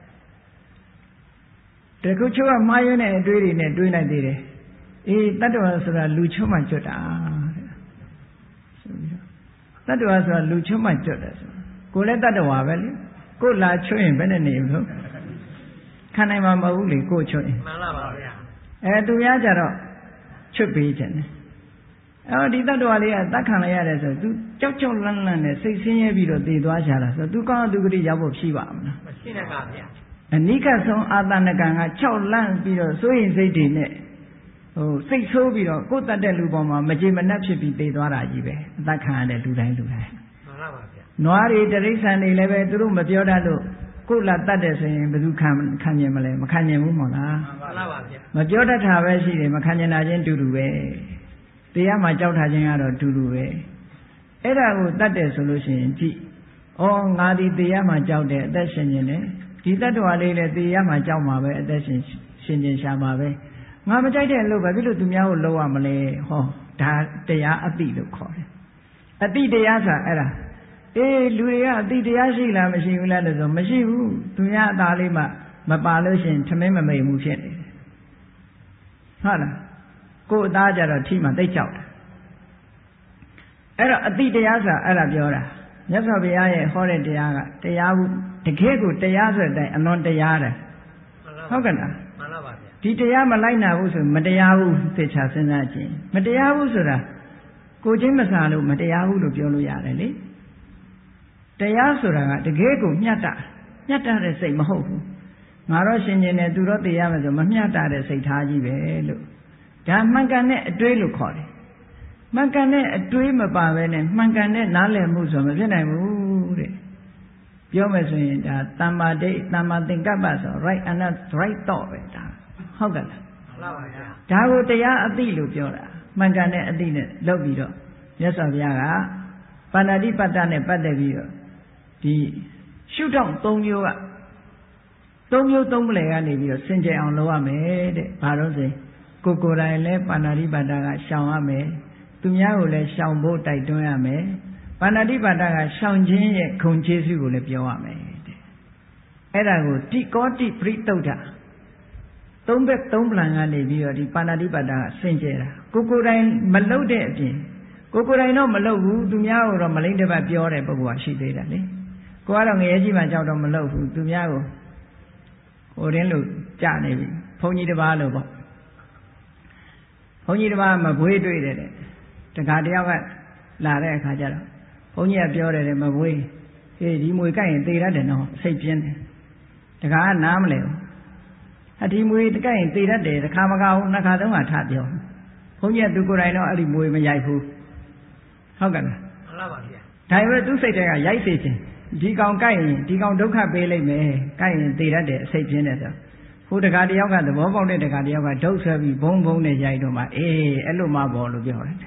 [SPEAKER 1] တခုချို့ကမှားယွင်းတဲ့အတွေးတွေနဲ့တွေးလိုက်သေးတယ်အေးတတ္တဝါဆိုတာလူချုံမှကျွတ်တာတဲ့ဆိုပြီးတော့တတ္တဝါဆိုတာလူချုံမှကျွတ်တယ်ဆိုကိုယ်လည်းတတ္တဝါပဲလေကိုယ်လာချွတ်ရင်ဘယ်နဲ့နေလို့ခံနိုင်မှာမဟုတ်ဘူးလေကိုယ်ချွတ်ရင်မှန်ပါပါဗျာအဲသူများကြတော့ချွတ်ပေးခြင်းတယ်အော်ဒီတတ္တဝါလေးကတတ်ခံလိုက်ရတယ်ဆိုသူကြောက်ကြောက်လန့်လန့်နဲ့စိတ်ဆင်းရဲပြီးတော့တည်သွားကြတာဆိုသူကောင်းသူကတိရောက်ဖို့ဖြီးပါမလားမရှိနဲ့ပါဗျာအနိကဆုံးအာတဏကံက၆လန့်ပြီးတော့စိုးရင်စိတ်တွေနဲ့ဟိုစိတ်ဆိုးပြီးတော့ကိုယ်တတ်တဲ့လူပေါ်မှာမကြေမနက်ဖြစ်ပြီးတည်သွားတာကြီးပဲအသက်ခံရတဲ့လူတိုင်းလူတိုင်းမှန်ပါပါဗျာနွားတွေတရိษံတွေလည်းပဲသူတို့မပြောတတ်လို့ကိုယ်လာတတ်တယ်ဆိုရင်ဘယ်သူခံခံမြင်မလဲမခံမြင်ဘူးမဟုတ်လားမှန်ပါပါဗျာမပြောတတ်တာပဲရှိတယ်မခံမြင်တာချင်းတူတူပဲတရားမှာကြောက်ထားခြင်းကတော့တူတူပဲအဲ့ဒါကိုတတ်တယ်ဆိုလို့ရှိရင်ကြည့်ဩငါဒီတရားမှာကြောက်တယ်အသက်ရှင်နေတယ်ဒီတတ္တဝါလေးလည်းတရားမှာကြောက်မှာပဲအသက်ရှင်ရှင်ရှင်ရှာမှာပဲငါမကြိုက်တဲ့လို့ပဲဘယ်လိုသူများကိုလောက်ရမလဲဟောဒါတရားအတိလို့ခေါ်တယ်အတိတရားဆိုတာအဲ့ဒါအေးလူတွေကအတိတရားရှိလားမရှိဘူးလားလို့ဆိုမရှိဘူးသူများအသားလေးမှမပါလို့ရှင်ထမင်းမမိန်မှုဖြစ်နေတယ်ဟုတ်လားကိုယ်အသားကြတော့ထိမှသိကြောက်တယ်အဲ့တော့အတိတရားဆိုတာအဲ့ဒါပြောတာမြတ်စွာဘုရားရဲ့ဟောတဲ့တရားကတရားဘူးတကယ်ကိုတရားဆိုတဲ့အတိုင်းအလွန်တရားတယ်ဟုတ်ကဲ့လားမှန်ပါပါဗျာဒီတရားမလိုက်နာဘူးဆိုမတရားဘူးသိချာစဉ်းစားကြည့်မတရားဘူးဆိုတာကိုချင်းမစားလို့မတရားဘူးလို့ပြောလို့ရတယ်လေတရားဆိုတာကတကယ်ကိုမျှတမျှတတဲ့စိတ်မဟုတ်ဘူးငါတော့ရှင်ကျင်တယ်သူတော့တရားမယ်ဆိုမမျှတတဲ့စိတ်ထားကြီးပဲလို့ဒါမှန်ကန်တဲ့အတွေးလို့ခေါ်တယ်မှန်ကန်တဲ့အတွေးမပါပဲနဲ့မှန်ကန်တဲ့နားလည်မှုဆိုမဖြစ်နိုင်ဘူးတဲ့ပြောမယ်ဆိုရင်ဒါတမ္မာဒိဋ္ဌတမ္မာသင်္ကပ္ပဆို right and right thought ပဲဒါဟုတ်ကဲ့လားမှန်ပါဗျာဒါကိုတရားအသိလို့ပြောတာမှန်ကန်တဲ့အသိနဲ့လုပ်ပြီးတော့မြတ်စွာဘုရားကပါဏာတိပတ္တနဲ့ပတ်သက်ပြီးတော့ဒီရှုထောင့်၃မျိုးက၃မျိုး၃ပလယ်ကနေပြီးတော့စင်ကြယ်အောင်လုပ်ရမယ်တဲ့ဘာလို့ဆိုကိုကိုယ်တိုင်လည်းပါဏာတိပတ္တကရှောင်ရမယ်သူများကိုလည်းရှောင်ဖို့တိုက်တွန်းရမယ်ပါဏာတိပါဒကရှောင်ခြင်းရဲ့ခုံကျေးဇူးကိုလည်းပြောရမယ်တဲ့အဲ့ဒါကိုတိကောတိပရိတုဒ္ဓသုံးဘက်သုံးပလံကနေပြီးတော့ဒီပါဏာတိပါဒကဆင်ကျဲတာကိုကိုယ်တိုင်မလုတ်တဲ့အပြင်ကိုကိုယ်တိုင်တော့မလုတ်ဘူးသူများကိုတော့မလိမ့်တပတ်ပြောတဲ့ပုဂ္ဂိုလ်ကရှိသေးတယ်လေကိုကတော့ငရဲကြီးမှကြောက်တော့မလုတ်ဘူးသူများကိုဟိုတင်းလို့ကြနေပြီဘုန်းကြီးတစ်ပါးလို့ပေါ့ဘုန်းကြီးတစ်ပါးမဘွေးတွေ့တယ်တဲ့တခါတယောက်ကလာတဲ့အခါကျတော့ဘုန်းကြီးကပြောတယ်မဘွေးဟေးဒီမွေကိုက်ရင်သေရတယ်နော်စိတ်ပြင်းတယ်တခါကနားမလဲဘူးအဒီမွေကိုက်ရင်သေတတ်တယ်တခါမကဘူးနှစ်ခါသုံးခါထပြောဘုန်းကြီးကသူကိုယ်တိုင်တော့အဲ့ဒီမွေမရိုက်ဘူးဟုတ်ကဲ့လားမှန်ပါပါဗျာဒါပေမဲ့သူစိတ်ထဲကရိုက်စေခြင်းဒီကောင်ကိုက်ရင်ဒီကောင်ဒုက္ခပေးလိုက်မယ်ကိုက်ရင်သေတတ်တယ်အစိတ်ပြင်းတယ်ဆိုဟိုတခါတယောက်ကသဘောပေါက်တဲ့တခါတယောက်ကဒုတ်ဆွဲပြီးဘုံဘုံနဲ့ရိုက်တော့မှအေးအဲ့လိုမှပေါ့လို့ပြောတယ်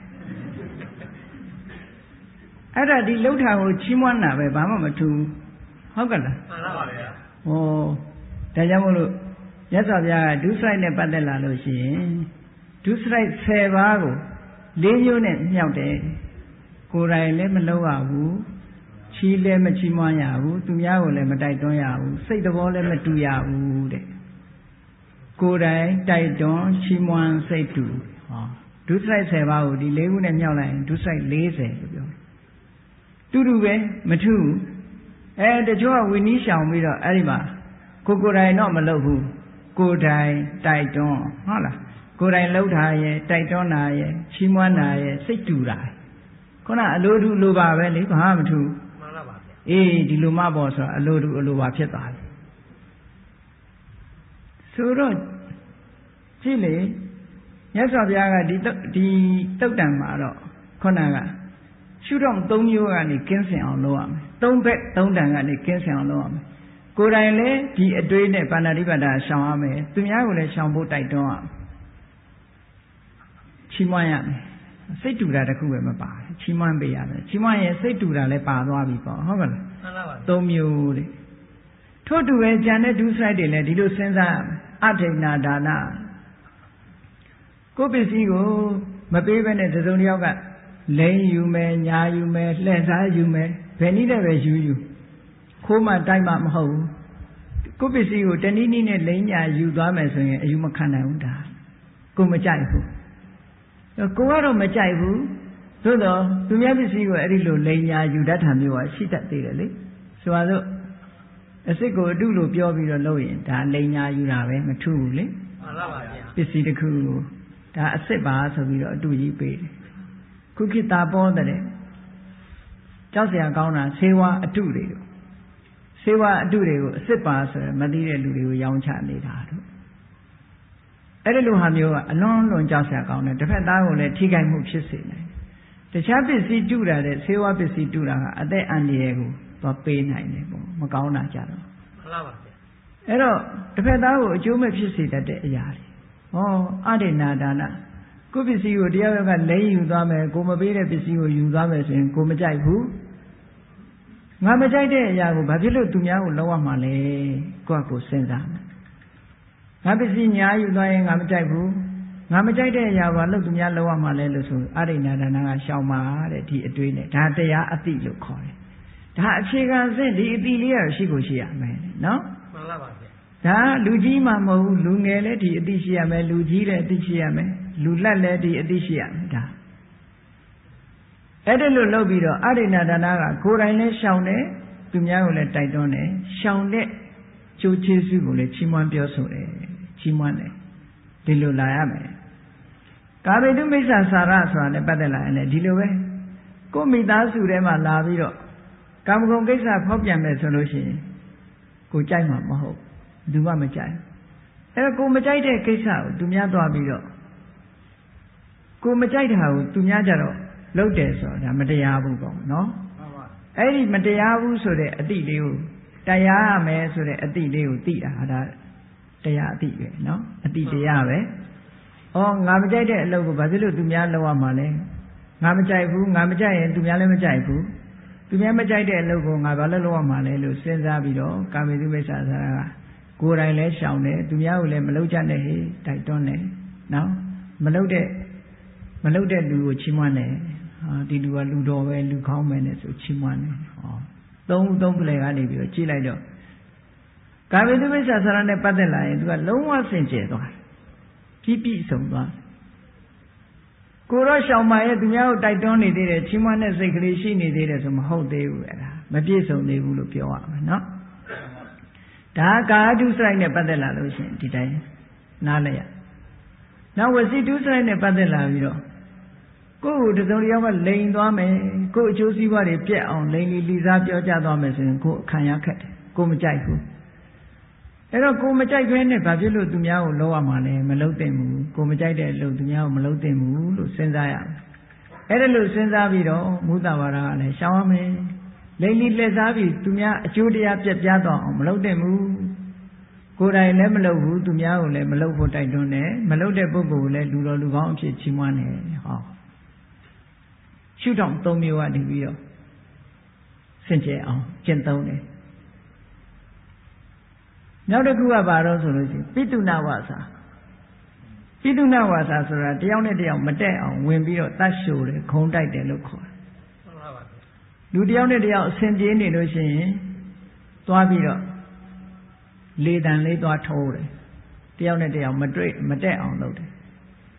[SPEAKER 1] အဲ့ဒါဒီလှုပ်ထာကိုချီးမွမ်းတာပဲဘာမှမထူးဟုတ်ကဲ့လားမှန်ပါပါဗျာဟောဒါကြောင့်မို့လို့မြတ်စွာဘုရားကဒုစရိုက်နဲ့ပတ်သက်လာလို့ရှိရင်ဒုစရိုက်၁၀ပါးကို၄မျိုးနဲ့မြောက်တယ်ကိုယ်တိုင်လည်းမလုပ်ရဘူးချီးလည်းမချီးမွမ်းရဘူးသူများကိုလည်းမတိုက်တွန်းရဘူးစိတ်သဘောလည်းမတူရဘူးတဲ့ကိုယ်တိုင်တိုက်တွန်းချီးမွမ်းစိတ်တူဟောဒုစရိုက်ဆယ်ပါးကိုဒီလေးခုနဲ့မြောက်လိုက်ရင်ဒုစရိုက်လေးဆယ်လို့ပြောတယ်တူတူပဲမထူးအဲတချို့ကဝီနည်းရှောင်ပြီးတော့အဲ့ဒီမှာကိုကိုယ်တိုင်တော့မလုပ်ဘူးကိုယ်တိုင်တိုက်တွန်းဟုတ်လားကိုယ်တိုင်လှုပ်တာရဲ့တိုက်တွန်းတာရဲ့ချီးမွမ်းတာရဲ့စိတ်တူတာခုနအလိုတူလိုပါပဲလေဘာမှမထူး
[SPEAKER 2] မှန်လားပါဗျာ
[SPEAKER 1] အေးဒီလိုမှပေါ့ဆိုတော့အလိုတူအလိုပါဖြစ်သွားတယ်ဆိုတော့ကြည့်လေမြတ်စွာဘုရားကဒီဒီတုတ်တံမှာတော့ခုနကရှုတော့သုံးမျိုးကနေကင်းစင်အောင်လုပ်ရမယ်သုံးဘက်သုံးတန်ကနေကင်းစင်အောင်လုပ်ရမယ်ကိုယ်တိုင်လည်းဒီအတွေးနဲ့ပါဏာတိပါဒရှောင်ရမယ်သူများကိုလည်းရှောင်ဖို့တိုက်တွန်းရမယ်ချီးမွမ်းရမယ်စိတ်တူတာတခုပဲမပါချီးမွမ်းပေးရမယ်ချီးမွမ်းရင်စိတ်တူတာလည်းပါသွားပြီပေါ့ဟုတ်ကဲ့လား
[SPEAKER 2] မှန်ပါပါ
[SPEAKER 1] သုံးမျိုးတဲ့ထို့တူပဲဉာဏ်နဲ့ဒုစရိုက်တွေလည်းဒီလိုစဉ်းစားရမယ်အဋိဏဒါနကိုယ်ပစ္စည်းကိုမပေးဘဲနဲ့တစုံတစ်ယောက်ကလိန်ယူမယ်ညာယူမယ်လှည့်စားယူမယ်ဘယ်နည်းနဲ့ပဲယူယူခိုးမှတိုက်မှမဟုတ်ဘူးကိုယ်ပစ္စည်းကိုတနည်းနည်းနဲ့လိန်ညာယူသွားမယ်ဆိုရင်အယူမခံနိုင်ဘူးဒါကိုမကြိုက်ဘူးကိုကတော့မကြိုက်ဘူးသို့တော့သူများပစ္စည်းကိုအဲ့ဒီလိုလိန်ညာယူတတ်တာမျိုးကရှိတတ်သေးတယ်လေဆိုပါစို့အစ်စ်ကိုအတုလို့ပြောပြီးတော့လုပ်ရင်ဒါလိန်ညာယူတာပဲမထူးဘူးလေ
[SPEAKER 2] မှန်ပါပါဗျာ
[SPEAKER 1] ပစ္စည်းတစ်ခုကိုဒါအစ်စ်ပါဆိုပြီးတော့အတုကြီးပေးတယ်ခုခေတ်သာပေါ်တဲ့ကြောက်စရာကောင်းတာဆေးဝါးအတုတွေတို့ဆေးဝါးအတုတွေကိုအစ်စ်ပါဆိုရမသိတဲ့လူတွေကိုရောင်းချနေတာတို့အဲ့ဒီလိုဟာမျိုးကအလွန်လွန်ကြောက်စရာကောင်းတယ်တစ်ဖက်သားကိုလည်းထိခိုက်မှုဖြစ်စေနိုင်တယ်တခြားပစ္စည်းတုတာတဲ့ဆေးဝါးပစ္စည်းတုတာကအသက်အန္တရာယ်ကိုသွားပေးနိုင်တယ်ပေါ့မကောင်းတာကြတော့
[SPEAKER 2] မှန်ပါပါဗျာ
[SPEAKER 1] အဲ့တော့တစ်ဖက်သားကိုအကျိုးမဲ့ဖြစ်စေတတ်တဲ့အရာတွေဟောအဋိဏဒါနကိုပစ္စည်းကိုတရားရောက်ကလိမ့်ယူသွားမယ်ကိုမပေးတဲ့ပစ္စည်းကိုယူသွားမယ်ဆိုရင်ကိုမကြိုက်ဘူးငါမကြိုက်တဲ့အရာကိုဘာဖြစ်လို့သူများကိုလောက်ရမှာလဲကိုယ့်ကိုစဉ်းစားမယ်ငါပစ္စည်းညာယူသွားရင်ငါမကြိုက်ဘူးငါမကြိုက်တဲ့အရာဘာလို့သူများလောက်ရမှာလဲလို့ဆိုအဋိဏဒါနကရှောင်ပါတဲ့ဒီအတွေးနဲ့ဒါတရားအတိလို့ခေါ်တယ်ဒါအခြေခံစဉ်ဒီအတိလေးရရှိကိုရှိရမယ်နော်
[SPEAKER 2] မှန်ပါပါဗျာ
[SPEAKER 1] ဒါလူကြီးမှမဟုတ်ဘူးလူငယ်လည်းဒီအတိရှိရမယ်လူကြီးလည်းအတိရှိရမယ်လူလက်လည်းဒီအတိရှိရမယ်ဒါအဲ့ဒါလို့လုပ်ပြီးတော့အဋိဏဒါနကကိုယ်တိုင်လည်းရှောင်တယ်သူများကိုလည်းတိုက်တွန်းတယ်ရှောင်တဲ့ကျိုးကျေးဇူးကိုလည်းချီးမွမ်းပြောဆိုတယ်ချီးမွမ်းတယ်ဒီလိုလာရမယ်ကာမိတုမိစ္ဆာစာရဆိုတာနဲ့ပတ်သက်လာရင်လည်းဒီလိုပဲကိုယ်မိသားစုထဲမှာလာပြီးတော့ကာမဂုဏ်ကိစ္စဖောက်ပြန်မယ်ဆိုလို့ရှိရင်ကိုကြိုက်မှာမဟုတ်ဘူးမှမကြိုက်အဲ့တော့ကိုမကြိုက်တဲ့ကိစ္စကိုသူများသွားပြီးတော့ကိုမကြိုက်တာကိုသူများကြတော့လုပ်တယ်ဆိုတာမတရားဘူးပေါ့နော်အဲ့ဒီမတရားဘူးဆိုတဲ့အတိလေးကိုတရားရမယ်ဆိုတဲ့အတိလေးကိုသိတာဒါတရားအတိပဲနော်အတိတရားပဲဩငါမကြိုက်တဲ့အလုပ်ကိုဘာဖြစ်လို့သူများလုပ်ရမှာလဲငါမကြိုက်ဘူးငါမကြိုက်ရင်သူများလည်းမကြိုက်ဘူးသူများမကြိုက်တဲ့အလုပ်ကိုငါဘာလို့လုပ်ရမှာလဲလို့စဉ်းစားပြီးတော့ကာမိတုမိစ္ဆာစာရကကိုယ်တိုင်လည်းရှောင်တယ်သူများကိုလည်းမလုပ်ကြနဲ့ဟေ့တိုက်တွန်းတယ်နော်မလုပ်တဲ့မလုပ်တဲ့လူကိုချီးမွမ်းတယ်ဟာဒီလူကလူတော်ပဲလူကောင်းပဲနဲ့ဆိုချီးမွမ်းတယ်ဟောသုံးသုံးပလဲကနေပြီးတော့ကြည့်လိုက်တော့ကာမိတုမိစ္ဆာစာရနဲ့ပတ်သက်လာရင်သူကလုံးဝစင်ကြယ်သွားတယ်ပြည့်ပြည့်စုံသွားကိုတော့ရှောင်ပါရဲ့သူများကိုတိုက်တွန်းနေသေးတယ်ချီးမွမ်းတဲ့စိတ်ကလေးရှိနေသေးတယ်ဆိုမဟုတ်သေးဘူးအဲ့ဒါမပြည့်စုံသေးဘူးလို့ပြောရမှာနော်ဒါကာဒုစရိုက်နဲ့ပတ်သက်လာလို့ရှိရင်ဒီတိုင်းနားလည်ရနောက်ဝစီဒုစရိုက်နဲ့ပတ်သက်လာပြီးတော့ကိုယ့်ကိုတစုံတစ်ယောက်ကလိန်သွားမယ်ကိုယ့်အကျိုးစီးပွားတွေပြက်အောင်လိန်လီလီစားပြောကြသွားမယ်ဆိုရင်ကိုယ်ခံရခက်တယ်ကိုမကြိုက်ဘူးအဲ့တော့ကိုမကြိုက်ဘဲနဲ့ဘာဖြစ်လို့သူများကိုလောက်ရမှာလဲမလောက်သင့်ဘူးကိုမကြိုက်တဲ့အလုပ်သူများကိုမလောက်သင့်ဘူးလို့စဉ်းစားရမယ်အဲ့ဒါလို့စဉ်းစားပြီးတော့မုသဝါဒကလည်းရှောင်ရမယ်လိန်လီလက်စားပြီးသူများအကျိုးတရားပြက်ပြားသွားအောင်မလောက်သင့်ဘူးကိုယ်တိုင်လည်းမလုပ်ဘူးသူများကိုလည်းမလုပ်ဖို့တိုက်တွန်းတယ်မလုပ်တဲ့ပုဂ္ဂိုလ်ကိုလည်းလူတော်လူကောင်းအဖြစ်ချီးမွမ်းတယ်ဟောရှုထောင့်သုံးမျိုးကနေပြီးတော့စင်ကြယ်အောင်ကျင့်သုံးတယ်နောက်တစ်ခုကဘာလို့ဆိုလို့ရှိရင်ပိတုဏဝါစာပိတုဏဝါစာဆိုတာတယောက်နဲ့တယောက်မတက်အောင်ဝင်ပြီးတော့တတ်ရှိုတယ်ခုံတိုက်တယ်လို့ခေါ်တယ်လူတယောက်နဲ့တယောက်အစဉ်ပြေးနေလို့ရှိရင်သွားပြီးတော့လေတံလေးသွားထိုးတယ်တယောက်နဲ့တယောက်မတွေ့မတက်အောင်လုပ်တယ်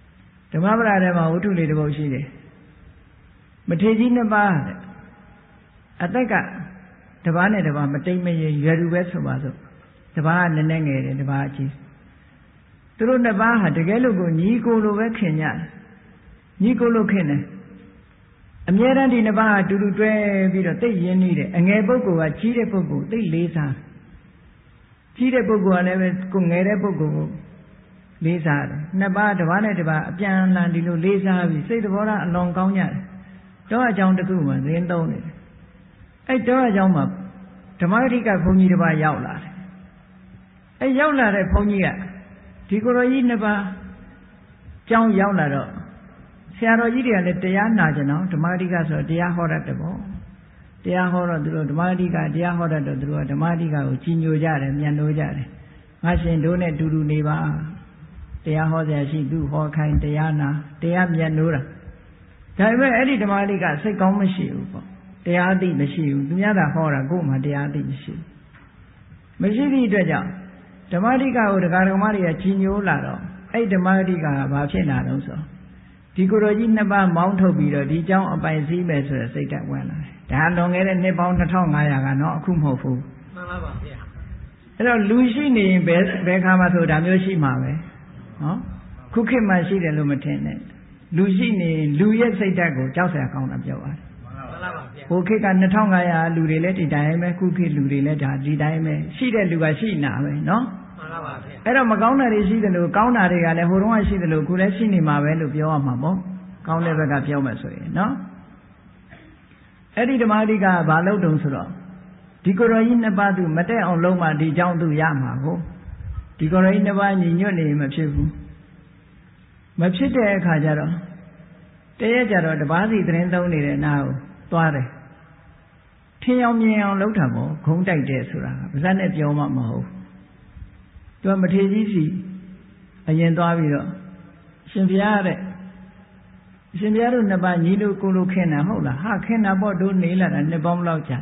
[SPEAKER 1] ဓမ္မပဒထဲမှာဝတ္ထုလေးတစ်ပုဒ်ရှိတယ်မထေရကြီးနှစ်ပါးအသက်ကတစ်ပါးနဲ့တစ်ပါးမတိမ်မရေရွယ်သူပဲဆိုပါစို့တစ်ပါးကနည်းနည်းငယ်တယ်တစ်ပါးအကြီးသူတို့နှစ်ပါးဟာတကယ်လို့ကိုညီကိုလိုပဲခင်ကြတယ်ညီကိုလိုခင်တယ်အမြဲတမ်းဒီနှစ်ပါးဟာတူတူတွဲပြီးတော့သိရင်းနေတယ်အငယ်ပုဂ္ဂိုလ်ကကြီးတဲ့ပုဂ္ဂိုလ်သိလေးစားကြီးတဲ့ပုဂ္ဂိုလ်ကလည်းပဲကိုငယ်တဲ့ပုဂ္ဂိုလ်ကိုလေးစားတယ်နှစ်ပါးတစ်ပါးနဲ့တစ်ပါးအပြန်အလှန်ဒီလိုလေးစားပြီးစိတ်သဘောထားအလွန်ကောင်းကြတယ်တောအကြောင်းတစ်ခုမှသင်သုံးနေတယ်အဲ့တောအကြောင်းမှာဓမ္မဂတိကဘုန်းကြီးတစ်ပါးရောက်လာတယ်အဲ့ရောက်လာတဲ့ဘုန်းကြီးကဒီကိုယ်တော်ကြီးနှစ်ပါးကြောင်းရောက်လာတော့ဆရာတော်ကြီးတွေကလည်းတရားနာကြတော့ဓမ္မဂတိကဆိုတော့တရားဟောတတ်တယ်ပေါ့တရားဟောတော့သူတို့ဓမ္မဂတိကတရားဟောတတ်တော့သူတို့ကဓမ္မဂတိကကိုကြီးညိုကြတယ်မြတ်နိုးကြတယ်ငါရှင်တို့နဲ့တူတူနေပါတရားဟောစရာရှိသူဟောခိုင်းတရားနာတရားမြတ်နိုးတာဒါပေမဲ့အဲ့ဒီဓမ္မဂတိကစိတ်ကောင်းမရှိဘူးပေါ့တရားသိမရှိဘူးသူများသာဟောတာကိုယ်မှတရားသိမရှိဘူးမရှိသည့်အတွက်ကြောင့်ဓမ္မဂတိကကိုဒကာဒကမတွေကကြီးညိုလာတော့အဲ့ဓမ္မဂတိကကဘာဖြစ်လာတော့ဆိုဒီကိုယ်တော်ကြီးနှစ်ပါးမောင်းထုတ်ပြီးတော့ဒီเจ้าအပိုင်စည်းမယ်ဆိုတဲ့စိတ်ဓာတ်ဝင်လာတယ်ဒါလွန်ခဲ့တဲ့နှစ်ပေါင်းနှစ်ထောင်ငါးရာကနော်အခုမဟုတ်ဘူး
[SPEAKER 2] မှန်ပါပါဗျာ
[SPEAKER 1] အဲ့တော့လူရှိနေရင်ဘယ်ဘယ်ခါမှဆိုဒါမျိုးရှိမှာပဲနော်ခုခေတ်မှရှိတယ်လို့မထင်နဲ့လူရှိနေလူရဲ့စိတ်ဓာတ်ကိုကြောက်စရာကောင်းတာပြောပါတယ်
[SPEAKER 2] မှန်ပါပါဗျာ
[SPEAKER 1] ဟိုခေတ်ကနှစ်ထောင်ငါးရာလူတွေလည်းဒီတိုင်းပဲခုခေတ်လူတွေလည်းဒါဒီတိုင်းပဲရှိတဲ့လူကရှိနာပဲနော်
[SPEAKER 2] မှန်ပါပါဗျာ
[SPEAKER 1] အဲ့တော့မကောင်းတာတွေရှိတယ်လို့ကောင်းတာတွေကလည်းဟိုတုန်းကရှိတယ်လို့ခုလည်းရှိနေမှာပဲလို့ပြောရမှာပေါ့ကောင်းတဲ့ဘက်ကပြောမယ်ဆိုရင်နော်အဲ့ဒီဓမ္မဂတိကဘာလို့တုံဆိုတော့ဒီကိုယ်တော်ကြီးနှစ်ပါးသူမတက်အောင်လုံးမှဒီเจ้าသူရမှာကိုဒီကိုယ်တော်ကြီးနှစ်ပါးညီညွတ်နေမဖြစ်ဘူးမဖြစ်တဲ့အခါကျတော့တရက်ကြတော့တပါးစီသတင်းသုံးနေတဲ့နာကိုသွားတယ်ထင်းအောင်မြင်အောင်လှုပ်တာပေါ့ဂုံးတိုက်တယ်ဆိုတာကပါဇက်နဲ့ပြောမှမဟုတ်သူကမထေကြီးစီအရင်သွားပြီးတော့ရှင်ဘုရားတဲ့အရှင်ဘုရားတို့နှစ်ပါးညီတို့ကိုလိုခင်တာဟုတ်လားဟာခင်တာပေါ့တို့နေလာတာနှစ်ပေါင်းလောက်ကြာ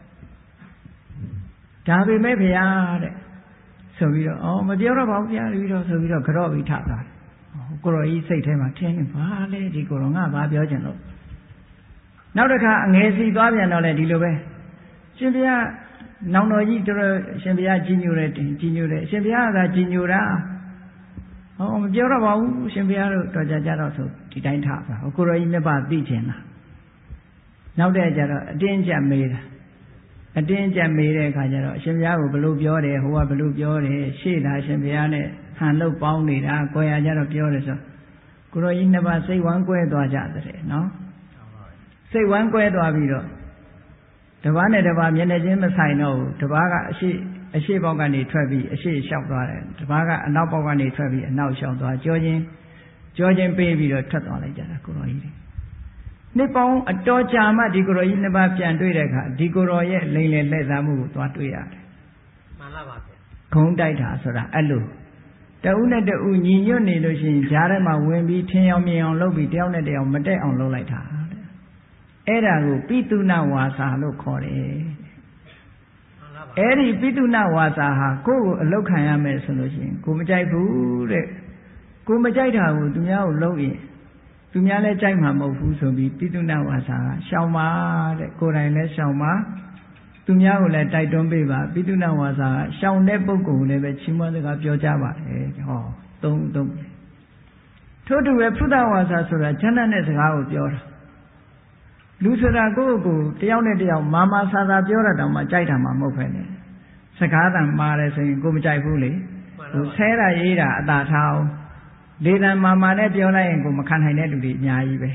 [SPEAKER 1] ဒါပေမဲ့ဘုရားတဲ့ဆိုပြီးတော့အော်မပြောတော့ပါဘူးဘုရားပြီးတော့ဆိုပြီးတော့ကြော့ပြီးထတာကိုရောကြီးစိတ်ထဲမှာထင်းနေပါလေဒီကိုရောငါဘာပြောချင်လို့နောက်တစ်ခါအငယ်စီသွားပြန်တော့လေဒီလိုပဲရှင်ဘုရားနောင်တော်ကြီးတို့ရှင်ဘုရားကြီးညိုတယ်ကြီးညိုတယ်ရှင်ဘုရားကသာကြီးညိုတာဟောမပြောတော့ပါဘူးရှင်ဘုရားတို့တော်ကြကြတော့ဆိုဒီတိုင်းထားပါကိုရောကြီးနှစ်ပါးသိချင်တာနောက်တဲ့ကျတော့အတင်းကြပ်မေးတာအတင်းကြပ်မေးတဲ့အခါကျတော့ရှင်ဘုရားကိုဘလို့ပြောတယ်ဟိုကဘလို့ပြောတယ်ရှေ့တာရှင်ဘုရားနဲ့ဟန်လို့ပေါင်းနေတာကိုရကြတော့ပြောတယ်ဆိုကိုရောကြီးနှစ်ပါးစိတ်ဝမ်းကွဲသွားကြတယ်နော်စိတ်ဝမ်းကွဲသွားပြီးတော့တပားနဲ့တပားမျက်နှာချင်းမဆိုင်တော့ဘူးတပားကအရှိအရှိဘောက်ကနေထွက်ပြီးအရှိလျှောက်သွားတယ်တပားကအနောက်ဘောက်ကနေထွက်ပြီးအနောက်လျှောက်သွားကြောချင်းကြောချင်းပေးပြီးတော့ထွက်သွားလိုက်ကြတာကိုရောကြီးနှစ်ပေါင်းအတော်ကြာမှဒီကိုရောကြီးနှစ်ပါးပြန်တွေ့တဲ့အခါဒီကိုရောရဲ့လိန်လေလက်စားမှုကိုသွားတွေ့ရတယ်
[SPEAKER 2] မှန်ပါပါဗျာ
[SPEAKER 1] ဂုံးတိုက်တာဆိုတာအဲ့လိုတဦးနဲ့တဦးညီညွတ်နေလို့ရှိရင်ဂျားထဲမှာဝင်ပြီးထင်းအောင်မြင်အောင်လုပ်ပြီးတယောက်နဲ့တယောက်မတက်အောင်လုပ်လိုက်တာအဲ့ဒါကိုပိတုဏဝါစာလို့ခေါ်တယ်အဲ့ဒီပိတုဏဝါစာဟာကိုယ့်ကိုအလုတ်ခံရမယ်ဆိုလို့ရှိရင်ကိုမကြိုက်ဘူးတဲ့ကိုမကြိုက်တာကိုသူများကိုလုပ်ရင်သူများလည်းကြိုက်မှာမဟုတ်ဘူးဆိုပြီးပိတုဏဝါစာကရှောင်ပါတဲ့ကိုယ်တိုင်လည်းရှောင်ပါသူများကိုလည်းတိုက်တွန်းပေးပါပိတုဏဝါစာကရှောင်တဲ့ပုဂ္ဂိုလ်လည်းပဲချီးမွမ်းစကားပြောကြပါတယ်ဟောသုံးသုံးထို့တူပဲဖုဒ္ဓဝါစာဆိုတာချမ်းသာတဲ့စကားကိုပြောတာလူဆိုတာကိုယ့်ကိုယ်တယောက်နဲ့တယောက်မာမာဆာဆာပြောတာတောင်မှကြိုက်တာမှမဟုတ်ပဲနဲ့စကားတန်မာတယ်ဆိုရင်ကိုမကြိုက်ဘူးလေဟိုဆဲတာရေးတာအသာထားအောင်လေတံမာမာနဲ့ပြောလိုက်ရင်ကိုမခံနိုင်တဲ့လူတွေအများကြီးပဲ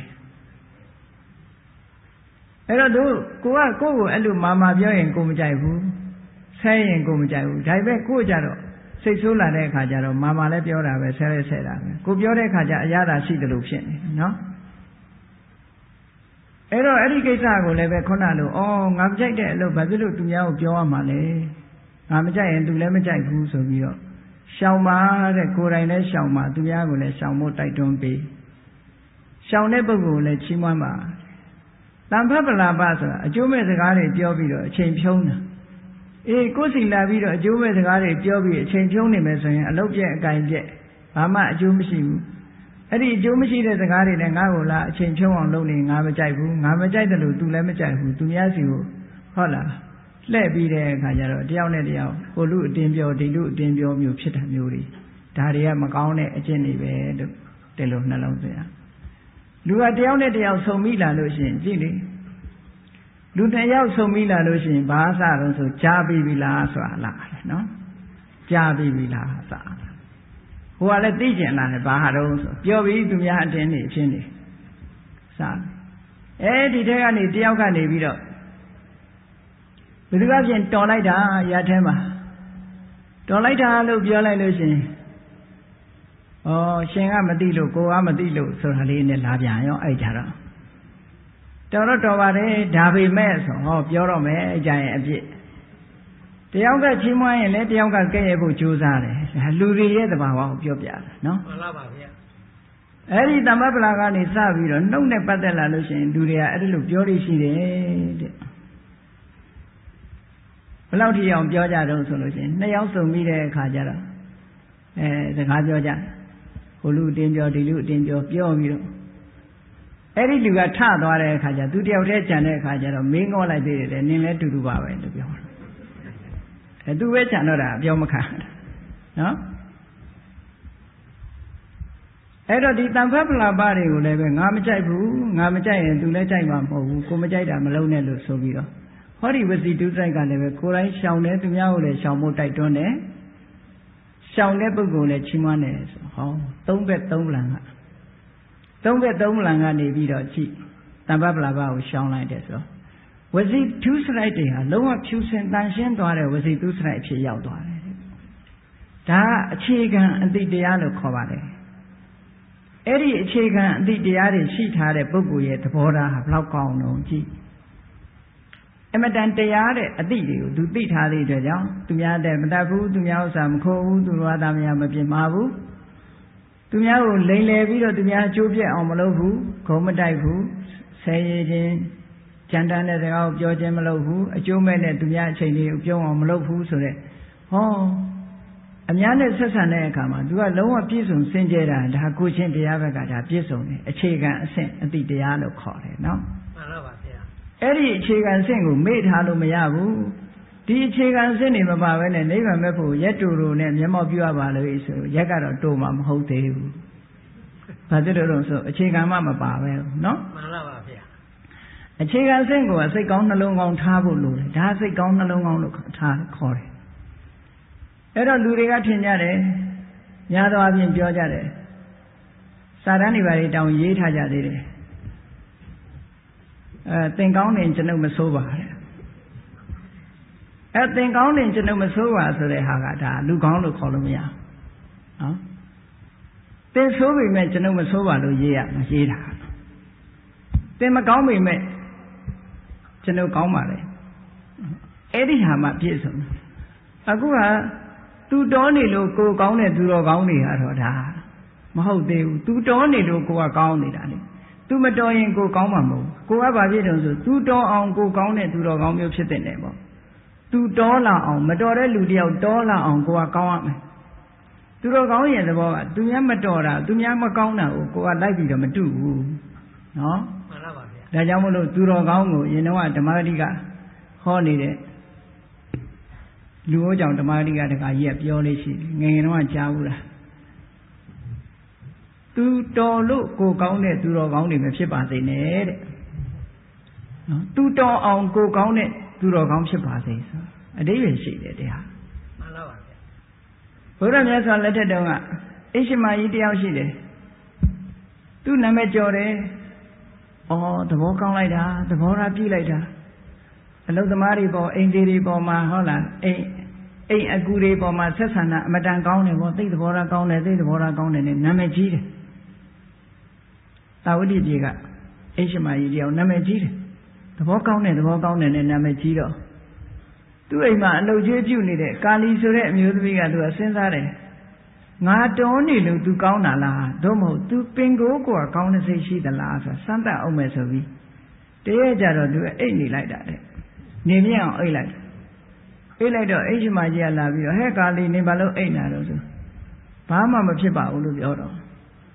[SPEAKER 1] အဲ့တော့တို့ကိုကကိုယ့်ကိုအဲ့လိုမာမာပြောရင်ကိုမကြိုက်ဘူးဆဲရင်ကိုမကြိုက်ဘူးဒါပေမဲ့ကိုကြတော့စိတ်ဆိုးလာတဲ့အခါကျတော့မာမာလည်းပြောတာပဲဆဲလဲဆဲတာပဲကိုပြောတဲ့အခါကျအရသာရှိတယ်လို့ဖြစ်နေနော်အဲ့တော့အဲ့ဒီကိစ္စကိုလည်းပဲခုနလိုဩငါမကြိုက်တဲ့အလုပ်ဘာဖြစ်လို့သူများကိုပြောရမှာလဲငါမကြိုက်ရင်သူလည်းမကြိုက်ဘူးဆိုပြီးတော့ရှောင်ပါတဲ့ကိုယ်တိုင်လည်းရှောင်ပါသူများကိုလည်းရှောင်ဖို့တိုက်တွန်းပေးရှောင်တဲ့ပုဂ္ဂိုလ်ကိုလည်းချီးမွမ်းပါတန်ဖတ်ပလာပဆိုတာအကျိုးမဲ့စကားတွေပြောပြီးတော့အချိန်ဖြုံးတာအေးကိုယ်စီလာပြီးတော့အကျိုးမဲ့စကားတွေပြောပြီးအချိန်ဖြုံးနေမယ်ဆိုရင်အလုပ်ပြက်အကင်ပြက်ဘာမှအကျိုးမရှိဘူးအဲ့ဒီအကျိုးမရှိတဲ့စကားတွေနဲ့ငါ့ကိုလာအချိန်ဖြုံးအောင်လုပ်နေငါမကြိုက်ဘူးငါမကြိုက်တယ်လို့ तू လည်းမကြိုက်ဘူး तू များစီကိုဟုတ်လားလှည့်ပြီးတဲ့အခါကျတော့တယောက်နဲ့တယောက်ဟိုလူအတင်းပြောဒီလူအတင်းပြောမျိုးဖြစ်တာမျိုးတွေဒါတွေကမကောင်းတဲ့အကျင့်တွေပဲလို့ဒီလိုနှလုံးသွင်းရလူကတယောက်နဲ့တယောက်ဆုံမိလာလို့ရှိရင်ကြည့်လေလူတစ်ယောက်ဆုံမိလာလို့ရှိရင်ဘာစတော့ဆိုကြားပြီးပြီလားဆိုတာလားနော်ကြားပြီးပြီလားစတာဟိုကလည်းသိကျင်လာတယ်ဘာဟာတော့ဆိုပြောပြီးသူများအတင်းနေအချင်းနေစအဲဒီထဲကနေတယောက်ကနေပြီးတော့ဘယ်သူကပြင်တော်လိုက်တာရထဲမှာတော်လိုက်တာလို့ပြောလိုက်လို့ရှိရင်ဩရှင်ကမသိလို့ကိုကမသိလို့ဆိုတာလေးနဲ့လာပြန်ရောအဲ့ကြတော့တော်တော့တော်ပါတယ်ဒါပေမဲ့ဆိုဟောပြောတော့မယ်အကြရင်အပြစ်တယောက်ကချီးမွမ်းရင်လည်းတယောက်ကကဲ့ရဲ့ဖို့ကြိုးစားတယ်လူတွေရဲ့သဘာဝကိုပြောပြတာနော်
[SPEAKER 2] မှန်ပါပါဗျာ
[SPEAKER 1] အဲ့ဒီတမ္ပပလာကနေစပြီးတော့နှုတ်နဲ့ပတ်သက်လာလို့ရှိရင်လူတွေကအဲ့ဒီလိုပြောလို့ရှိတယ်တဲ့ဘယ်လောက်ထိအောင်ပြောကြတော့ဆိုလို့ရှိရင်နှစ်ယောက်စုံပြီးတဲ့အခါကျတော့အဲစကားပြောကြဟိုလူအတင်းပြောဒီလူအတင်းပြောပြောပြီးတော့အဲ့ဒီလူကထသွားတဲ့အခါကျသူတယောက်တည်းကြံတဲ့အခါကျတော့မင်းငေါလိုက်သေးတယ်နင်းလည်းတူတူပါပဲလို့ပြောတယ်အဲသူပဲကြံတော့တာပြောမခံနော်အဲ့တော့ဒီတန်ဖတ်ပလာပတွေကိုလည်းပဲငါမကြိုက်ဘူးငါမကြိုက်ရင်သူလည်းကြိုက်မှာမဟုတ်ဘူးကိုမကြိုက်တာမလုံးနဲ့လို့ဆိုပြီးတော့ဟောဒီဝစီတုတိုက်ကလည်းပဲကိုယ်တိုင်းရှောင်တယ်သူများကိုလည်းရှောင်ဖို့တိုက်တွန်းတယ်ရှောင်တဲ့ပုဂ္ဂိုလ်လည်းချီးမွမ်းတယ်ဆိုဟောသုံးဘက်သုံးပလံကသုံးဘက်သုံးပလံကနေပြီးတော့ကြည့်တမ္ပပလာပကိုရှောင်လိုက်တယ်ဆိုဝစီထုစရိုက်တွေဟာလုံးဝဖြူစင်တန်ရှင်းသွားတဲ့ဝစီတုစရိုက်ဖြစ်ရောက်သွားတယ်ဒါအခြေခံအတိတရားလို့ခေါ်ပါတယ်အဲ့ဒီအခြေခံအတိတရားတွေရှိထားတဲ့ပုဂ္ဂိုလ်ရဲ့သဘောထားဟာဘယ်လောက်ကောင်းတော့ကြည့်အမတန်တရားတဲ့အတိတွေကိုသူသိထားတဲ့အတွက်ကြောင့်သူများတဲ့မတတ်ဘူးသူများဥစ္စာမခိုးဘူးသူတော်သားများမပြစ်မှားဘူးသူများကိုလိမ်လည်ပြီးတော့သူများအကျိုးပြက်အောင်မလုပ်ဘူးခုံမတိုက်ဘူးဆဲရည်ခြင်းကြမ်းတမ်းတဲ့စကားကိုပြောခြင်းမလုပ်ဘူးအကျိုးမဲ့နဲ့သူများအချိန်လေးကိုပြုံးအောင်မလုပ်ဘူးဆိုတဲ့ဟောအများနဲ့ဆက်ဆံတဲ့အခါမှာသူကလုံးဝပြည့်စုံစင်ကြယ်တာဒါကိုချင်းတရားဘက်ကဒါပြည့်စုံတယ်အခြေခံအဆင့်အတိတရားလို့ခေါ်တယ်နော်
[SPEAKER 2] မှန်ပါပါဗျာ
[SPEAKER 1] အဲ့ဒီအခြေခံအဆင့်ကိုမေ့ထားလို့မရဘူးဒီအခြေခံအဆင့်တွေမပါဘဲနဲ့နိဗ္ဗာန်မဲ့ဖို့ရက်တူတူနဲ့မျက်မှောက်ပြုရပါလို့ဆိုရက်ကတော့တူမှာမဟုတ်သေးဘူးဘာဖြစ်လို့လဲဆိုအခြေခံမှမပါပဲနော်
[SPEAKER 2] မှန်ပါပါဗျာ
[SPEAKER 1] အခြေခံအဆင့်ကိုစိတ်ကောင်းနှလုံးကောင်းထားဖို့လိုတယ်ဒါစိတ်ကောင်းနှလုံးကောင်းလို့ထားခေါ်တယ်အဲ့တော့လူတွေကထင်ကြတယ်ညာတော်အပြင်ပြောကြတယ်စာတန်းတွေပါတွေတောင်ရေးထားကြသေးတယ်အဲသင်ကောင်းနေကျွန်ုပ်မဆိုးပါတဲ့အဲသင်ကောင်းနေကျွန်ုပ်မဆိုးပါဆိုတဲ့ဟာကဒါလူကောင်းလို့ခေါ်လို့မရနော်သင်ဆိုးပေမဲ့ကျွန်ုပ်မဆိုးပါလို့ရေးရမရေးတာသင်မကောင်းပေမဲ့ကျွန်ုပ်ကောင်းပါလေအဲ့ဒီဟာမှပြည့်စုံတယ်အခုကသူတော်နေလို့ကိုကောင်းတဲ့သူတော်ကောင်းတွေကတော့ဒါမဟုတ်သေးဘူးသူတော်နေလို့ကိုကကောင်းနေတာလေသူမတော်ရင်ကိုကောင်းမှာမဟုတ်ကိုကဘာဖြစ်တုံးဆိုသူတော်အောင်ကိုကောင်းတဲ့သူတော်ကောင်းမျိုးဖြစ်တဲ့တယ်ပေါ့သူတော်လာအောင်မတော်တဲ့လူတယောက်တော်လာအောင်ကိုကကောင်းရမယ်သူတော်ကောင်းရဲ့သဘောကသူများမတော်တာသူများမကောင်းတာကိုကိုကလိုက်ပြီးတော့မတူဘူးနော်
[SPEAKER 2] မှန်ပါပါဗျာ
[SPEAKER 1] ဒါကြောင့်မလို့သူတော်ကောင်းကိုရင်တော့ဓမ္မဂတိကဟောနေတဲ့လူ့ကြောင့်ဓမ္မဂတိကတခါကြီးကပြောလေးရှိငယ်ငယ်တော့ကြားဘူးလားသူတော်လို့ကိုကောင်းတဲ့သူတော်ကောင်းတွေပဲဖြစ်ပါစေနဲ့တဲ့နော်သူတော်အောင်ကိုကောင်းတဲ့သူတော်ကောင်းဖြစ်ပါစေဆိုအတိပ္ပယ်ရှိတယ်တရား
[SPEAKER 2] မှန်ပါပါဗျာ
[SPEAKER 1] ဘုရားမြတ်စွာလက်ထက်တုန်းကအိရှိမာကြီးတယောက်ရှိတယ်သူ့နာမည်ကျော်တယ်အော်သဘောကောင်းလိုက်တာသဘောထားပြည့်လိုက်တာအလုသမားတွေပေါ်အိမ်တွေတွေပေါ်မှာဟုတ်လားအိမ်အိမ်အကူတွေပေါ်မှာဆက်ဆံတာအမတန်ကောင်းတယ်ပေါ့သိသဘောထားကောင်းတယ်သိသဘောထားကောင်းတယ်နဲ့နာမည်ကြီးတယ်သာဝတိပြည်ကအိရှိမာကြီးတယောက်နာမည်ကြီးတယ်သဘောကောင်းတယ်သဘောကောင်းတယ်နဲ့နာမည်ကြီးတော့သူ့အိမ်မှာအလုပ်ကျွေးပြုနေတဲ့ကာလီဆိုတဲ့အမျိုးသမီးကသူကစဉ်းစားတယ်ငါတော်နေလို့ तू ကောင်းတာလားသို့မဟုတ် तू ပင်ကိုးကိုကောင်းတဲ့စိတ်ရှိသလားဆိုစမ်းသပ်အောင်မယ်ဆိုပြီးတရက်ကြတော့ तू အိတ်နေလိုက်တာတဲ့နေမြအောင်အိတ်လိုက်အိတ်လိုက်တော့အိရှိမာကြီးကလာပြီးတော့ဟဲ့ကာလီနေဘာလို့အိတ်နာတော့ဆိုဘာမှမဖြစ်ပါဘူးလို့ပြောတော့ည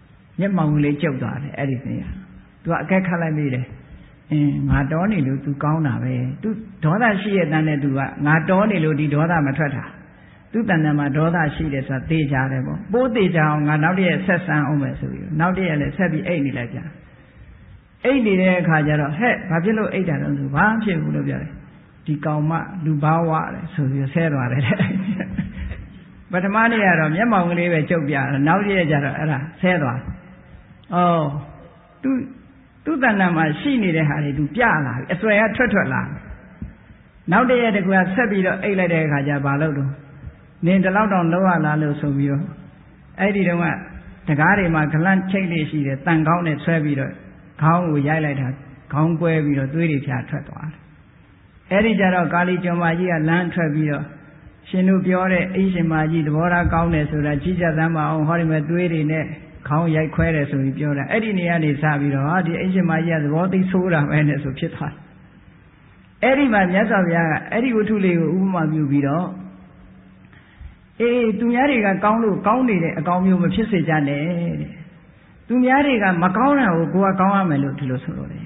[SPEAKER 1] မျက်မှောင်ကလေးကျုပ်သွားတယ်အဲ့ဒီနေ့ကသူကအကဲခတ်လိုက်မိတယ်အင်းငါတော်နေလို့ तू ကောင်းတာပဲ तू ဒေါသရှိရဲ့တန်းနဲ့ तू ကငါတော်နေလို့ဒီဒေါသမထွက်တာသူ့တဏ္ဍာမှာဒေါသရှိတယ်ဆိုတာသိကြတယ်ပေါ့ပိုးသိကြအောင်ငါနောက်တည့်ဆက်ဆန်းအောင်မယ်ဆိုပြီးနောက်တည့်လည်းဆက်ပြီးအိတ်နေလိုက်ပြန်အိတ်နေတဲ့အခါကျတော့ဟဲ့ဘာဖြစ်လို့အိတ်တာတော့ဆိုဘာဖြစ်ဘူးလို့ပြောတယ်ဒီကောင်မလူဘာဝတယ်ဆိုပြီးဆဲသွားတယ်ပထမနေ့ကတော့မျက်မှောင်ကလေးပဲကျုပ်ပြတယ်နောက်တည့်ကျတော့အဲ့ဒါဆဲသွားဩသူသူ့တဏ္ဍာမှာရှိနေတဲ့ဟာတွေသူပြလာပြီအစွဲကထွက်ထွက်လာနောက်တည့်တကူကဆက်ပြီးတော့အိတ်လိုက်တဲ့အခါကျဘာလို့တော့နင်တလောက်တော့လောရလားလို့ဆိုပြီးတော့အဲ့ဒီတုန်းကတကားတွေမှာဂလန့်ချိတ်လေးရှိတယ်တန်ကောင်းနဲ့ဆွဲပြီးတော့ခေါင်းကိုရိုက်လိုက်တာခေါင်းကွဲပြီးတော့သွေးတွေဖြာထွက်သွားတယ်အဲ့ဒီကြတော့ကာလီကျော်မကြီးကလမ်းထွက်ပြီးတော့ရှင်တို့ပြောတဲ့အိရှင်မကြီးသဘောထားကောင်းတယ်ဆိုတာကြီးကြသမ်းပါအောင်ဟောဒီမဲ့သွေးတွေနဲ့ခေါင်းရိုက်ခွဲတယ်ဆိုပြီးပြောတာအဲ့ဒီနေရာနေစပြီးတော့ဟာဒီအိရှင်မကြီးကသဘောသိဆိုးတာပဲနဲ့ဆိုဖြစ်သွားအဲ့ဒီမှာမြတ်စွာဘုရားကအဲ့ဒီဝတ္ထုလေးကိုဥပမာပြုပြီးတော့အေးသူများတွေကကောင်းလို့ကောင်းနေတဲ့အကောင်မျိုးမဖြစ်စေကြနဲ့တဲ့သူများတွေကမကောင်းတာကိုကိုယ်ကကောင်းရမယ်လို့ဒီလိုဆိုလို့တယ်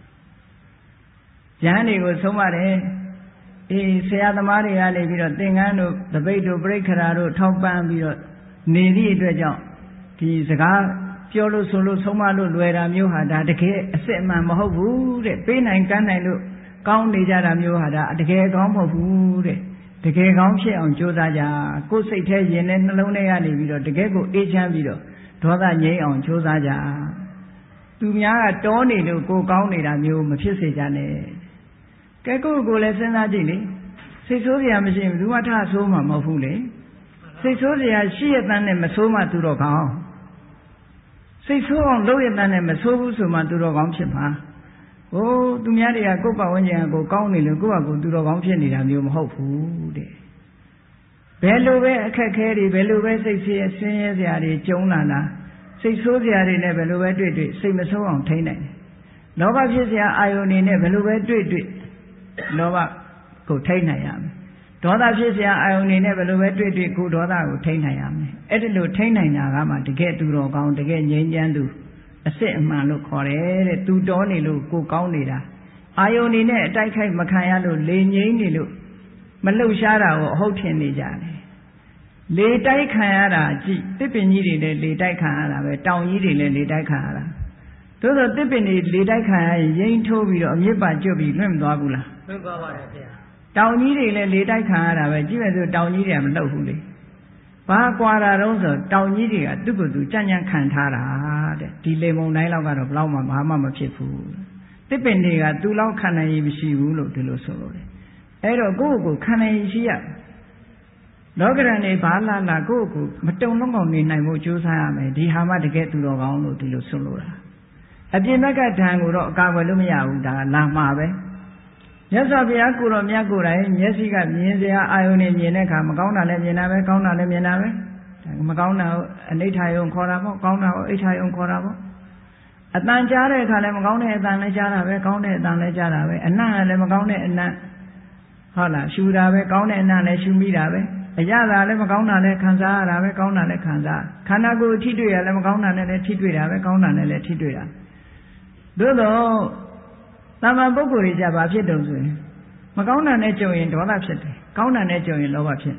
[SPEAKER 1] ဉာဏ်တွေကိုဆုံးမတယ်အေးဆရာသမားတွေကနေပြီးတော့သင်္ကန်းတို့တပိတ်တို့ပြိခရာတို့ထောက်ပံ့ပြီးတော့နေသည့်အတွက်ကြောင့်ဒီစကားပြောလို့ဆိုလို့ဆုံးမလို့လွယ်တာမျိုးဟာဒါတကယ်အစစ်အမှန်မဟုတ်ဘူးတဲ့ပေးနိုင်ကမ်းနိုင်လို့ကောင်းနေကြတာမျိုးဟာဒါတကယ်ကောင်းမဟုတ်ဘူးတဲ့တကယ်ကောင်းဖြစ်အောင်ကြိုးစားကြကိုယ်စိတ်ထဲရင်နဲ့နှလုံးထဲကနေပြီးတော့တကယ်ကိုအေးချမ်းပြီးတော့ဒေါသငြိမ်းအောင်ကြိုးစားကြသူများကတောနေလို့ကိုယ်ကောင်းနေတာမျိုးမဖြစ်စေကြနဲ့ကဲကိုယ်ကိုလည်းစဉ်းစားကြည့်လေစိတ်ဆိုးစရာမရှိဘူးသူမှထဆိုးမှမဟုတ်ဘူးလေစိတ်ဆိုးစရာရှိရတဲ့နဲ့မဆိုးမှသူတော့ကောင်းစိတ်ဆိုးအောင်လုပ်ရတဲ့နဲ့မဆိုးဘူးဆိုမှသူတော့ကောင်းဖြစ်မှာဟိုသူများတွေကကိုယ့်ပတ်ဝန်းကျင်ကိုကောင်းနေလို့ကိုယ့်ဟာကိုယ်သူတော်ကောင်းဖြစ်နေတာမျိုးမဟုတ်ဘူးတဲ့ဘယ်လိုပဲအခက်ခဲတွေဘယ်လိုပဲစိတ်ဆင်းရဲဆင်းရဲစရာတွေကြုံလာတာစိတ်ဆိုးစရာတွေနဲ့ဘယ်လိုပဲတွေ့တွေ့စိတ်မဆိုးအောင်ထိန်းနိုင်တယ်လောဘဖြစ်စရာအာယုန်တွေနဲ့ဘယ်လိုပဲတွေ့တွေ့လောဘကိုထိန်းနိုင်ရမယ်ဒေါသဖြစ်စရာအာယုန်တွေနဲ့ဘယ်လိုပဲတွေ့တွေ့ကိုဒေါသကိုထိန်းနိုင်ရမယ်အဲ့ဒီလိုထိန်းနိုင်တာကမှတကယ်သူတော်ကောင်းတကယ်ငြိမ်းချမ်းသူအစစ်အမှန်လို့ခေါ်တယ်တဲ့သူတော်နေလို့ကိုကောင်းနေတာအာယုန်နေနဲ့အတိုက်ခိုက်မခံရလို့လေငြိမ်းနေလို့မလှုပ်ရှားတာကိုအဟုတ်ထင်နေကြတယ်လေတိုက်ခံရတာကြည့်တစ်ပင်ကြီးတွေလည်းလေတိုက်ခံရတာပဲတောင်ကြီးတွေလည်းလေတိုက်ခံရတာသို့သောတစ်ပင်တွေလေတိုက်ခံရရင်ရိမ့်ထိုးပြီးတော့အမြစ်ပါကျွတ်ပြီးလွင့်မသွားဘူးလား
[SPEAKER 2] လွင့်သွားပါတယ်ဗျာ
[SPEAKER 1] တောင်ကြီးတွေလည်းလေတိုက်ခံရတာပဲကြည့်မယ်ဆိုတောင်ကြီးတွေကမလှုပ်ဘူးလေဘာကွာတာတော့ဆိုတောင်ကြီးတွေကသူ့ကိုယ်သူကြံ့ကြံ့ခံထားတာတဲ့ဒီလေမုန်တိုင်းလောက်ကတော့ဘလောက်မှဘာမှမဖြစ်ဘူးတစ်ပင်တွေကသူ့လောက်ခံနိုင်ရမရှိဘူးလို့ဒီလိုဆိုလို့တယ်အဲ့တော့ကိုယ့်ကိုယ်ခံနိုင်ရရှိရလောကရန်နေဘာလာလာကိုယ့်ကိုယ်မတုံလုံးအောင်နေနိုင်ဖို့ကြိုးစားရမယ်ဒီဟာမှတကယ်သူတော်ကောင်းလို့ဒီလိုဆိုလို့တာအပြင်ဘက်ကဓာန်ကိုတော့အကာအကွယ်လို့မရဘူးဒါကလာမှာပဲမြတ်စွာဘုရားကိုတော်မြတ်ကိုယ်တိုင်မျက်စိကမြင်စရာအာယုန်နဲ့မြင်တဲ့အခါမကောင်းတာလည်းမြင်တာပဲကောင်းတာလည်းမြင်တာပဲမကောင်းတာကိုအနိဋ္ဌာယုံခေါ်တာပေါ့ကောင်းတာကိုအိဋ္ဌာယုံခေါ်တာပေါ့အတန်ကြားတဲ့အခါလည်းမကောင်းတဲ့အတန်လည်းကြားတာပဲကောင်းတဲ့အတန်လည်းကြားတာပဲအနံ့လည်းမကောင်းတဲ့အနံ့ဟုတ်လားရှူတာပဲကောင်းတဲ့အနံ့လည်းရှူမိတာပဲအရသာလည်းမကောင်းတာလည်းခံစားရတာပဲကောင်းတာလည်းခံစားခန္ဓာကိုယ်ထိတွေ့ရလည်းမကောင်းတာနဲ့လည်းထိတွေ့တာပဲကောင်းတာနဲ့လည်းထိတွေ့တာသို့တော့တာမန်ပုဂ္ဂိုလ်တွေကြပါဖြစ်တုံဆိုရင်မကောင်းတာနဲ့ကြုံရင်ဒေါသဖြစ်တယ်ကောင်းတာနဲ့ကြုံရင်လောဘဖြစ်တယ်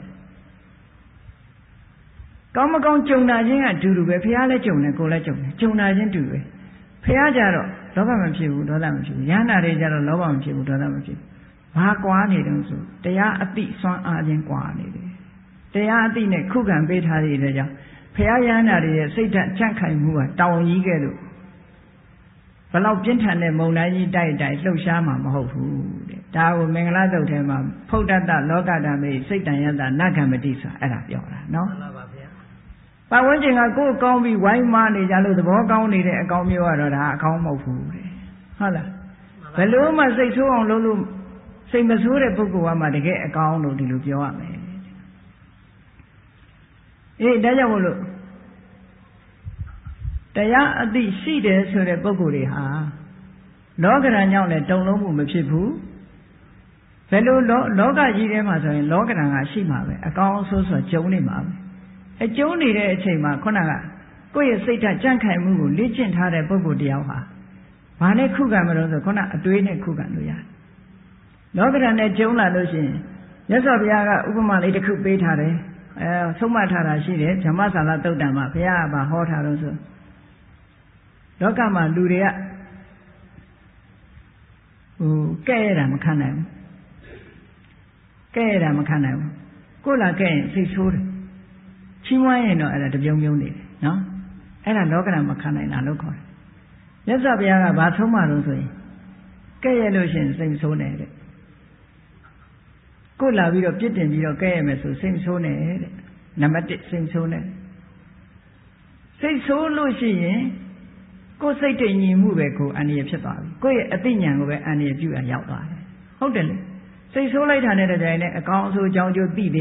[SPEAKER 1] ကောင်းမကောင်းကြုံတာချင်းကတူတူပဲဖះလည်းကြုံတယ်ကိုယ်လည်းကြုံတယ်ကြုံတာချင်းတူပဲဖះကြတော့လောဘမဖြစ်ဘူးဒေါသမဖြစ်ဘူးယန္တာတွေကြတော့လောဘမဖြစ်ဘူးဒေါသမဖြစ်ဘူးဘာကွာနေတုံးဆိုတရားအတိစွမ်းအားချင်းကွာနေတယ်တရားအတိနဲ့ခုခံပေးထားတဲ့ကြောင့်ဖះယန္တာတွေရဲ့စိတ်ဓာတ်ကြန့်ခိုင်မှုကတောင်ကြီးကဲ့သို့ဘလောက်ပြင်းထန်တဲ့မုန်တိုင်းကြီးတိုက်တိုက်လှုပ်ရှားမှာမဟုတ်ဘူးတဲ့ဒါကိုမင်္ဂလာတုတ်ထဲမှာဖုဒ္ဒတလောကဓမ္မေစိတ်တန်ယတနဂံမတိဆိုအဲ့ဒါပြောတာနော်မှန်ပါပါဗျာပတ်ဝန်းကျင်ကကိုယ်ကောင်းပြီးဝိုင်းမနေကြလို့သဘောကောင်းနေတဲ့အကောင်းမျိုးကတော့ဒါအကောင်းမဟုတ်ဘူးတဲ့ဟုတ်လားဘယ်လို့မှစိတ်ဆိုးအောင်လုပ်လို့စိတ်မဆိုးတဲ့ပုဂ္ဂိုလ်ကမှတကယ်အကောင်းလို့ဒီလိုပြောရမယ်အေးဒါကြောင့်မို့လို့တရားအသိရှိတယ်ဆိုတဲ့ပုဂ္ဂိုလ်တွေဟာလောကရန်ကြောင့်လည်းတုံလုံးမှုမဖြစ်ဘူးဘယ်လိုလောကကြီးထဲမှာဆိုရင်လောကရန်ကရှိမှာပဲအကောင်းအဆိုးဆိုကြုံနေမှာပဲအကျုံးနေတဲ့အချိန်မှာခုနကကိုယ့်ရဲ့စိတ်ဓာတ်ကြံ့ခိုင်မှုကိုလေ့ကျင့်ထားတဲ့ပုဂ္ဂိုလ်တယောက်ဟာဘာနဲ့ခုခံမလို့ဆိုခုနအတွေးနဲ့ခုခံလို့ရတယ်လောကဓာတ်နဲ့ကျုံလာလို့ရှိရင်မြတ်စွာဘုရားကဥပမာလေးတစ်ခုပေးထားတယ်အဲဆုံးမထားတာရှိတယ်ဓမ္မဆာလသုတ်တံမှာဘုရားကဟောထားလို့ဆိုလောကမှာလူတွေကဟိုကဲ့ရတာမခံနိုင်ဘူးကဲ့ရတာမခံနိုင်ဘူးကိုယ်လာကဲ့ရင်စိတ်ဆိုးတယ်ချီးမွမ်းရင်တော့အဲ့ဒါတပြုံပြုံနေတယ်နော်အဲ့ဒါလောကဓာတ်မခံနိုင်တာလို့ခေါ်တယ်မြတ်စွာဘုရားကဘာဆုံးမလို့ဆိုရင်ကဲ့ရလို့ရှိရင်စိတ်ဆိုးနေတဲ့ကိုလာပြီးတော့ပြစ်တင်ပြီးတော့ကဲ့ရမယ်ဆိုစိတ်ဆိုးနေတဲ့နံပါတ်一စိတ်ဆိုးနေစိတ်ဆိုးလို့ရှိရင်ကိုယ်စိတ်တည်ငြိမ်မှုပဲကိုအန္တရာယ်ဖြစ်သွားပြီကိုယ့်ရဲ့အသိဉာဏ်ကိုပဲအန္တရာယ်ပြုရရောက်သွားတယ်ဟုတ်တယ်လေစိတ်ဆိုးလိုက်တာနဲ့တကြိမ်နဲ့အကောင်အဆိုးအကြောင်းကျိုးသိတယ်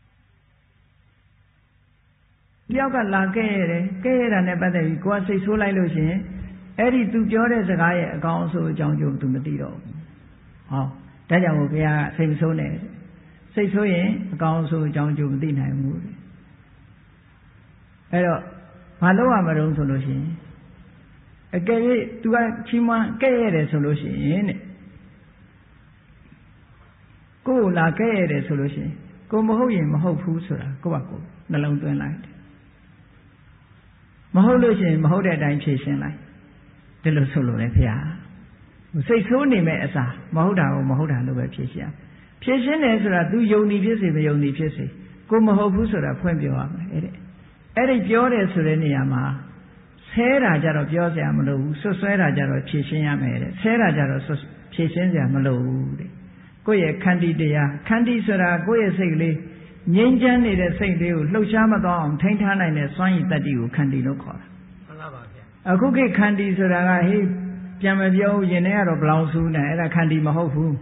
[SPEAKER 1] တယောက်ကလာကဲ့ရတယ်ကဲ့ရတာနဲ့ပတ်သက်ပြီးကိုယ်ကစိတ်ဆိုးလိုက်လို့ရှိရင်အဲ့ဒီသူပြောတဲ့စကားရဲ့အကောင်အဆိုးအကြောင်းကျိုးသူမသိတော့ဘူးဟောဒါကြောင့်ဘုရားကစိတ်မဆိုးနဲ့စိတ်ဆိုးရင်အကောင်အဆိုးအကြောင်းကျိုးမသိနိုင်ဘူးအဲ့တော့ဘာလို့ရမလို့ဆိုလို့ရှိရင်အကယ်၍သူကချီးမွမ်းကဲ့ရတယ်ဆိုလို့ရှိရင်တဲ့ကိုယ်လာကဲ့ရတယ်ဆိုလို့ရှိရင်ကိုမဟုတ်ရင်မဟုတ်ဘူးဆိုတာကိုယ့်ဘာကိုနှလုံးသွင်းလိုက်တယ်မဟုတ်လို့ရှိရင်မဟုတ်တဲ့အတိုင်းဖြေရှင်းလိုက်ဒီလိုဆိုလို့လေဖေဟာစိတ်ဆိုးနေမဲ့အစားမဟုတ်တာကိုမဟုတ်တာလို့ပဲဖြေရှင်းဖြေရှင်းတယ်ဆိုတာ तू ယုံနေဖြစ်စေမယုံနေဖြစ်စေကိုမဟုတ်ဘူးဆိုတာဖွင့်ပြောရမယ်အဲ့တဲ့အဲ့ဒီပြောတယ်ဆိုတဲ့နေရာမှာဆဲတာကြတော့ပြောစရာမလိုဘူးဆွဆွဲတာကြတော့ဖြေရှင်းရမယ်တဲ့ဆဲတာကြတော့ဖြေရှင်းစရာမလိုဘူးတဲ့ကိုယ့်ရဲ့ခန္တီတရားခန္တီဆိုတာကိုယ့်ရဲ့စိတ်ကလေးငြိမ်းချမ်းနေတဲ့စိတ်လေးကိုလှုပ်ရှားမသွားအောင်ထိန်းထားနိုင်တဲ့စွမ်းရည်တတ္တိကိုခန္တီလို့ခေါ်တာ
[SPEAKER 2] မှန်ပါပါဗျာ
[SPEAKER 1] အခုခေတ်ခန္တီဆိုတာကဟေးပြန်မပြောရင်ထဲကတော့ဘလောင်ဆူးနေအဲ့ဒါခန္တီမဟုတ်ဘူး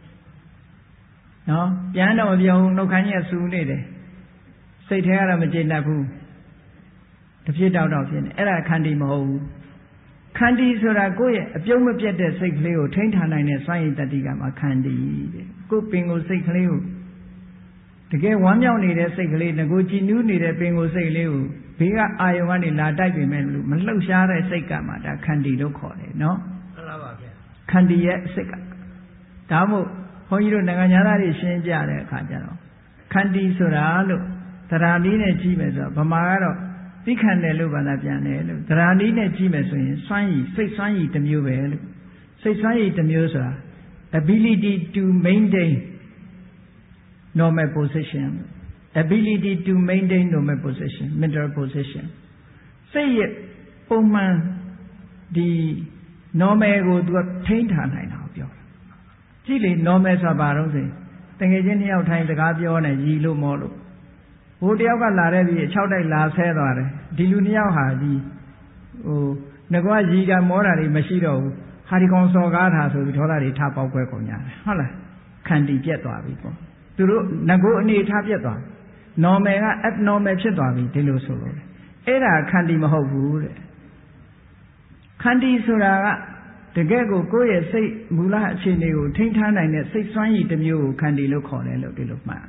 [SPEAKER 1] နော်ပြန်တော့မပြောဘူးနှုတ်ခမ်းကြီးဆူနေတယ်စိတ်ထဲကတော့မကျေနပ်ဘူးတဖြစ်တောက်တောက်ဖြစ်နေအဲ့ဒါခန္တီမဟုတ်ဘူးခန္တီဆိုတာကိုယ့်ရဲ့အပြုံးမပြတ်တဲ့စိတ်ကလေးကိုထိန်းထားနိုင်တဲ့စွမ်းရည်တတ္တိကမှခန္တီတဲ့ကိုယ်ပင်ကိုယ်စိတ်ကလေးကိုတကယ်ဝမ်းမြောက်နေတဲ့စိတ်ကလေးငကိုကြည်နူးနေတဲ့ပင်ကိုယ်စိတ်လေးကိုဘေးကအာယုံကနေလာတိုက်ပေမဲ့လို့မလှုပ်ရှားတဲ့စိတ်ကမှဒါခန္တီလို့ခေါ်တယ်နော်
[SPEAKER 2] မှန်ပါပါဗျာ
[SPEAKER 1] ခန္တီရဲ့စိတ်ကဒါမို့ဘုန်းကြီးတို့နိုင်ငံသားတွေရှင်းပြတဲ့အခါကျတော့ခန္တီဆိုတာလို့သရဏီနဲ့ကြည့်မယ်ဆိုတော့ဗမာကတော့သိခံတယ်လို့ဘာသာပြန်တယ်လို့သရဏီနဲ့ကြည့်မယ်ဆိုရင်စွမ်းရည်စိတ်စွမ်းရည်တစ်မျိုးပဲလို့စိတ်စွမ်းရည်တစ်မျိုးဆိုတာ ability to maintain normal position ability to maintain normal position mental position စိတ်ရဲ့ပုံမှန်ဒီ normal ကိုသူကထိန်းထားနိုင်တာကိုပြောတာကြည့်လေ normal ဆိုတာဘာလို့ဆိုရင်တကယ်ချင်းနှစ်ယောက်ထိုင်စကားပြောနေရီလို့မောလို့ဘိုးတယောက်ကလာတဲ့ပြီး၆တိုက်လာဆဲသွားတယ်ဒီလူနှစ်ယောက်ဟာဒီဟိုငကွာရီကမောတာတွေမရှိတော့ဘူးဟာဒီကောင်စော်ကားတာဆိုပြီးဒေါသတွေထပေါက်ကွဲကုန်ကြတယ်ဟုတ်လားခန္တီပြက်သွားပြီပေါ့သူတို့ငကိုအနေထားပြက်သွား normal က abnormal ဖြစ်သွားပြီဒီလိုဆိုလို့အဲ့ဒါခန္တီမဟုတ်ဘူးတဲ့ခန္တီဆိုတာကတကယ်ကိုကိုယ့်ရဲ့စိတ်မူလအခြေအနေကိုထိန်းထားနိုင်တဲ့စိတ်စွမ်းရည်တစ်မျိုးကိုခန္တီလို့ခေါ်တယ်လို့ဒီလိုမှတ်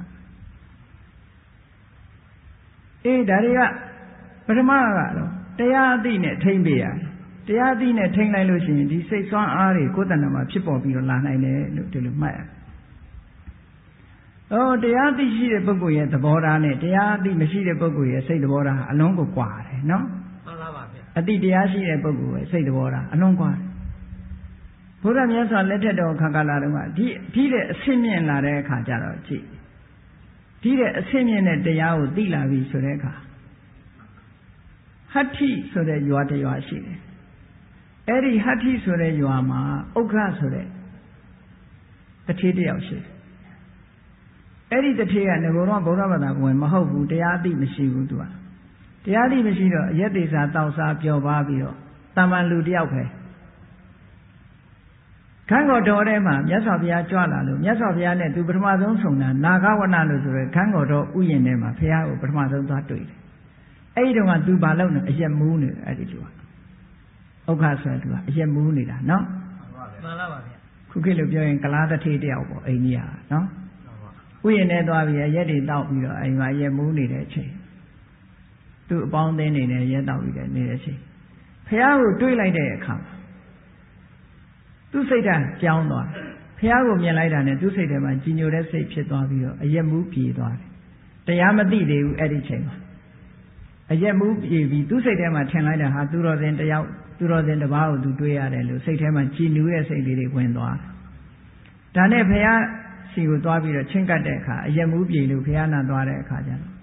[SPEAKER 1] အေးဒါတွေကပထမကတော့တရားအသိနဲ့ထိန်းပေးရတရားအသိနဲ့ထိန်းလိုက်လို့ရှိရင်ဒီစိတ်စွမ်းအားတွေကိုယ်တဏ္ဍာမှာဖြစ်ပေါ်ပြီးတော့လာနိုင်တယ်လို့ဒီလိုမှတ်ရအော်တရားသိရှိတဲ့ပုဂ္ဂိုလ်ရဲ့သဘောထားနဲ့တရားသိမရှိတဲ့ပုဂ္ဂိုလ်ရဲ့စိတ်သဘောထားအလုံးကိုကွာတယ်နော်
[SPEAKER 2] မှန်ပါပါဗျာ
[SPEAKER 1] အတိတရားရှိတဲ့ပုဂ္ဂိုလ်ရဲ့စိတ်သဘောထားအလုံးကွာတယ်ဘုရားမြတ်စွာလက်ထက်တော်ခါကာလတုန်းကဒီဒီတဲ့အဆင့်မြင့်လာတဲ့အခါကျတော့ကြည့်ဒီတဲ့အဆင့်မြင့်တဲ့တရားကိုသိလာပြီဆိုတဲ့အခါဟတ္ထိဆိုတဲ့ရွာတစ်ရွာရှိတယ်အဲ့ဒီဟတ္ထိဆိုတဲ့ရွာမှာဥက္ခဆိုတဲ့တထေးတစ်ယောက်ရှိတယ်အဲ့ဒီတထေးကငကိုတော့ဗုဒ္ဓဘာသာဝင်မဟုတ်ဘူးတရားအသိမရှိဘူးသူကတရားအသိမရှိတော့အယက်သေးစာတောက်စားပျော်ပါပြီးတော့တမန်လူတစ်ယောက်ပဲခန်းတော်တော်ထဲမှာမြတ်စွာဘုရားကြွလာလို့မြတ်စွာဘုရားနဲ့သူပထမဆုံးဆုံတာနာဂဝနလို့ဆိုရဲခန်းတော်တော်ဥယျာဉ်ထဲမှာဘုရားကိုပထမဆုံးသွားတွေ့တယ်အဲ့ဒီတော့ကသူဘာလုပ်နေအရက်မူးနေတယ်အဲ့ဒီလူကဥက္ခဆိုတဲ့သူကအရက်မူးနေတာနော်
[SPEAKER 2] မှန်ပါပါဗျာ
[SPEAKER 1] ခုခေတ်လိုပြောရင်ကလားတထေးတယောက်ပေါ့အိန္ဒိယနော်ဥယျာဉ်ထဲသွားပြီးအရက်တွေတောက်ပြီးတော့အိမ်မှာအရက်မူးနေတဲ့အချိန်သူ့အပေါင်းအသင်းနေနဲ့ရဲတောက်ပြီးတဲ့နေတဲ့အချိန်ဖះကိုတွေးလိုက်တဲ့အခါသူ့စိတ်ဓာတ်ကြောင်းသွားဖះကိုမြင်လိုက်တာနဲ့သူ့စိတ်ထဲမှာကြီးညိုတဲ့စိတ်ဖြစ်သွားပြီးတော့အယက်မူးပြေသွားတယ်တရားမသိသေးဘူးအဲ့ဒီချိန်မှာအယက်မူးပြေပြီးသူ့စိတ်ထဲမှာထင်လိုက်တာဟာသူတော်စင်တယောက်သူတော်စင်တစ်ပါးကိုသူတွေးရတယ်လို့စိတ်ထဲမှာကြည်နူးတဲ့စိတ်လေးတွေဝင်သွားတယ်ဒါနဲ့ဖះစီကိုသွားပြီးတော့ချင်းကပ်တဲ့အခါအယက်မူးပြေလို့ဖះနာသွားတဲ့အခါကျတော့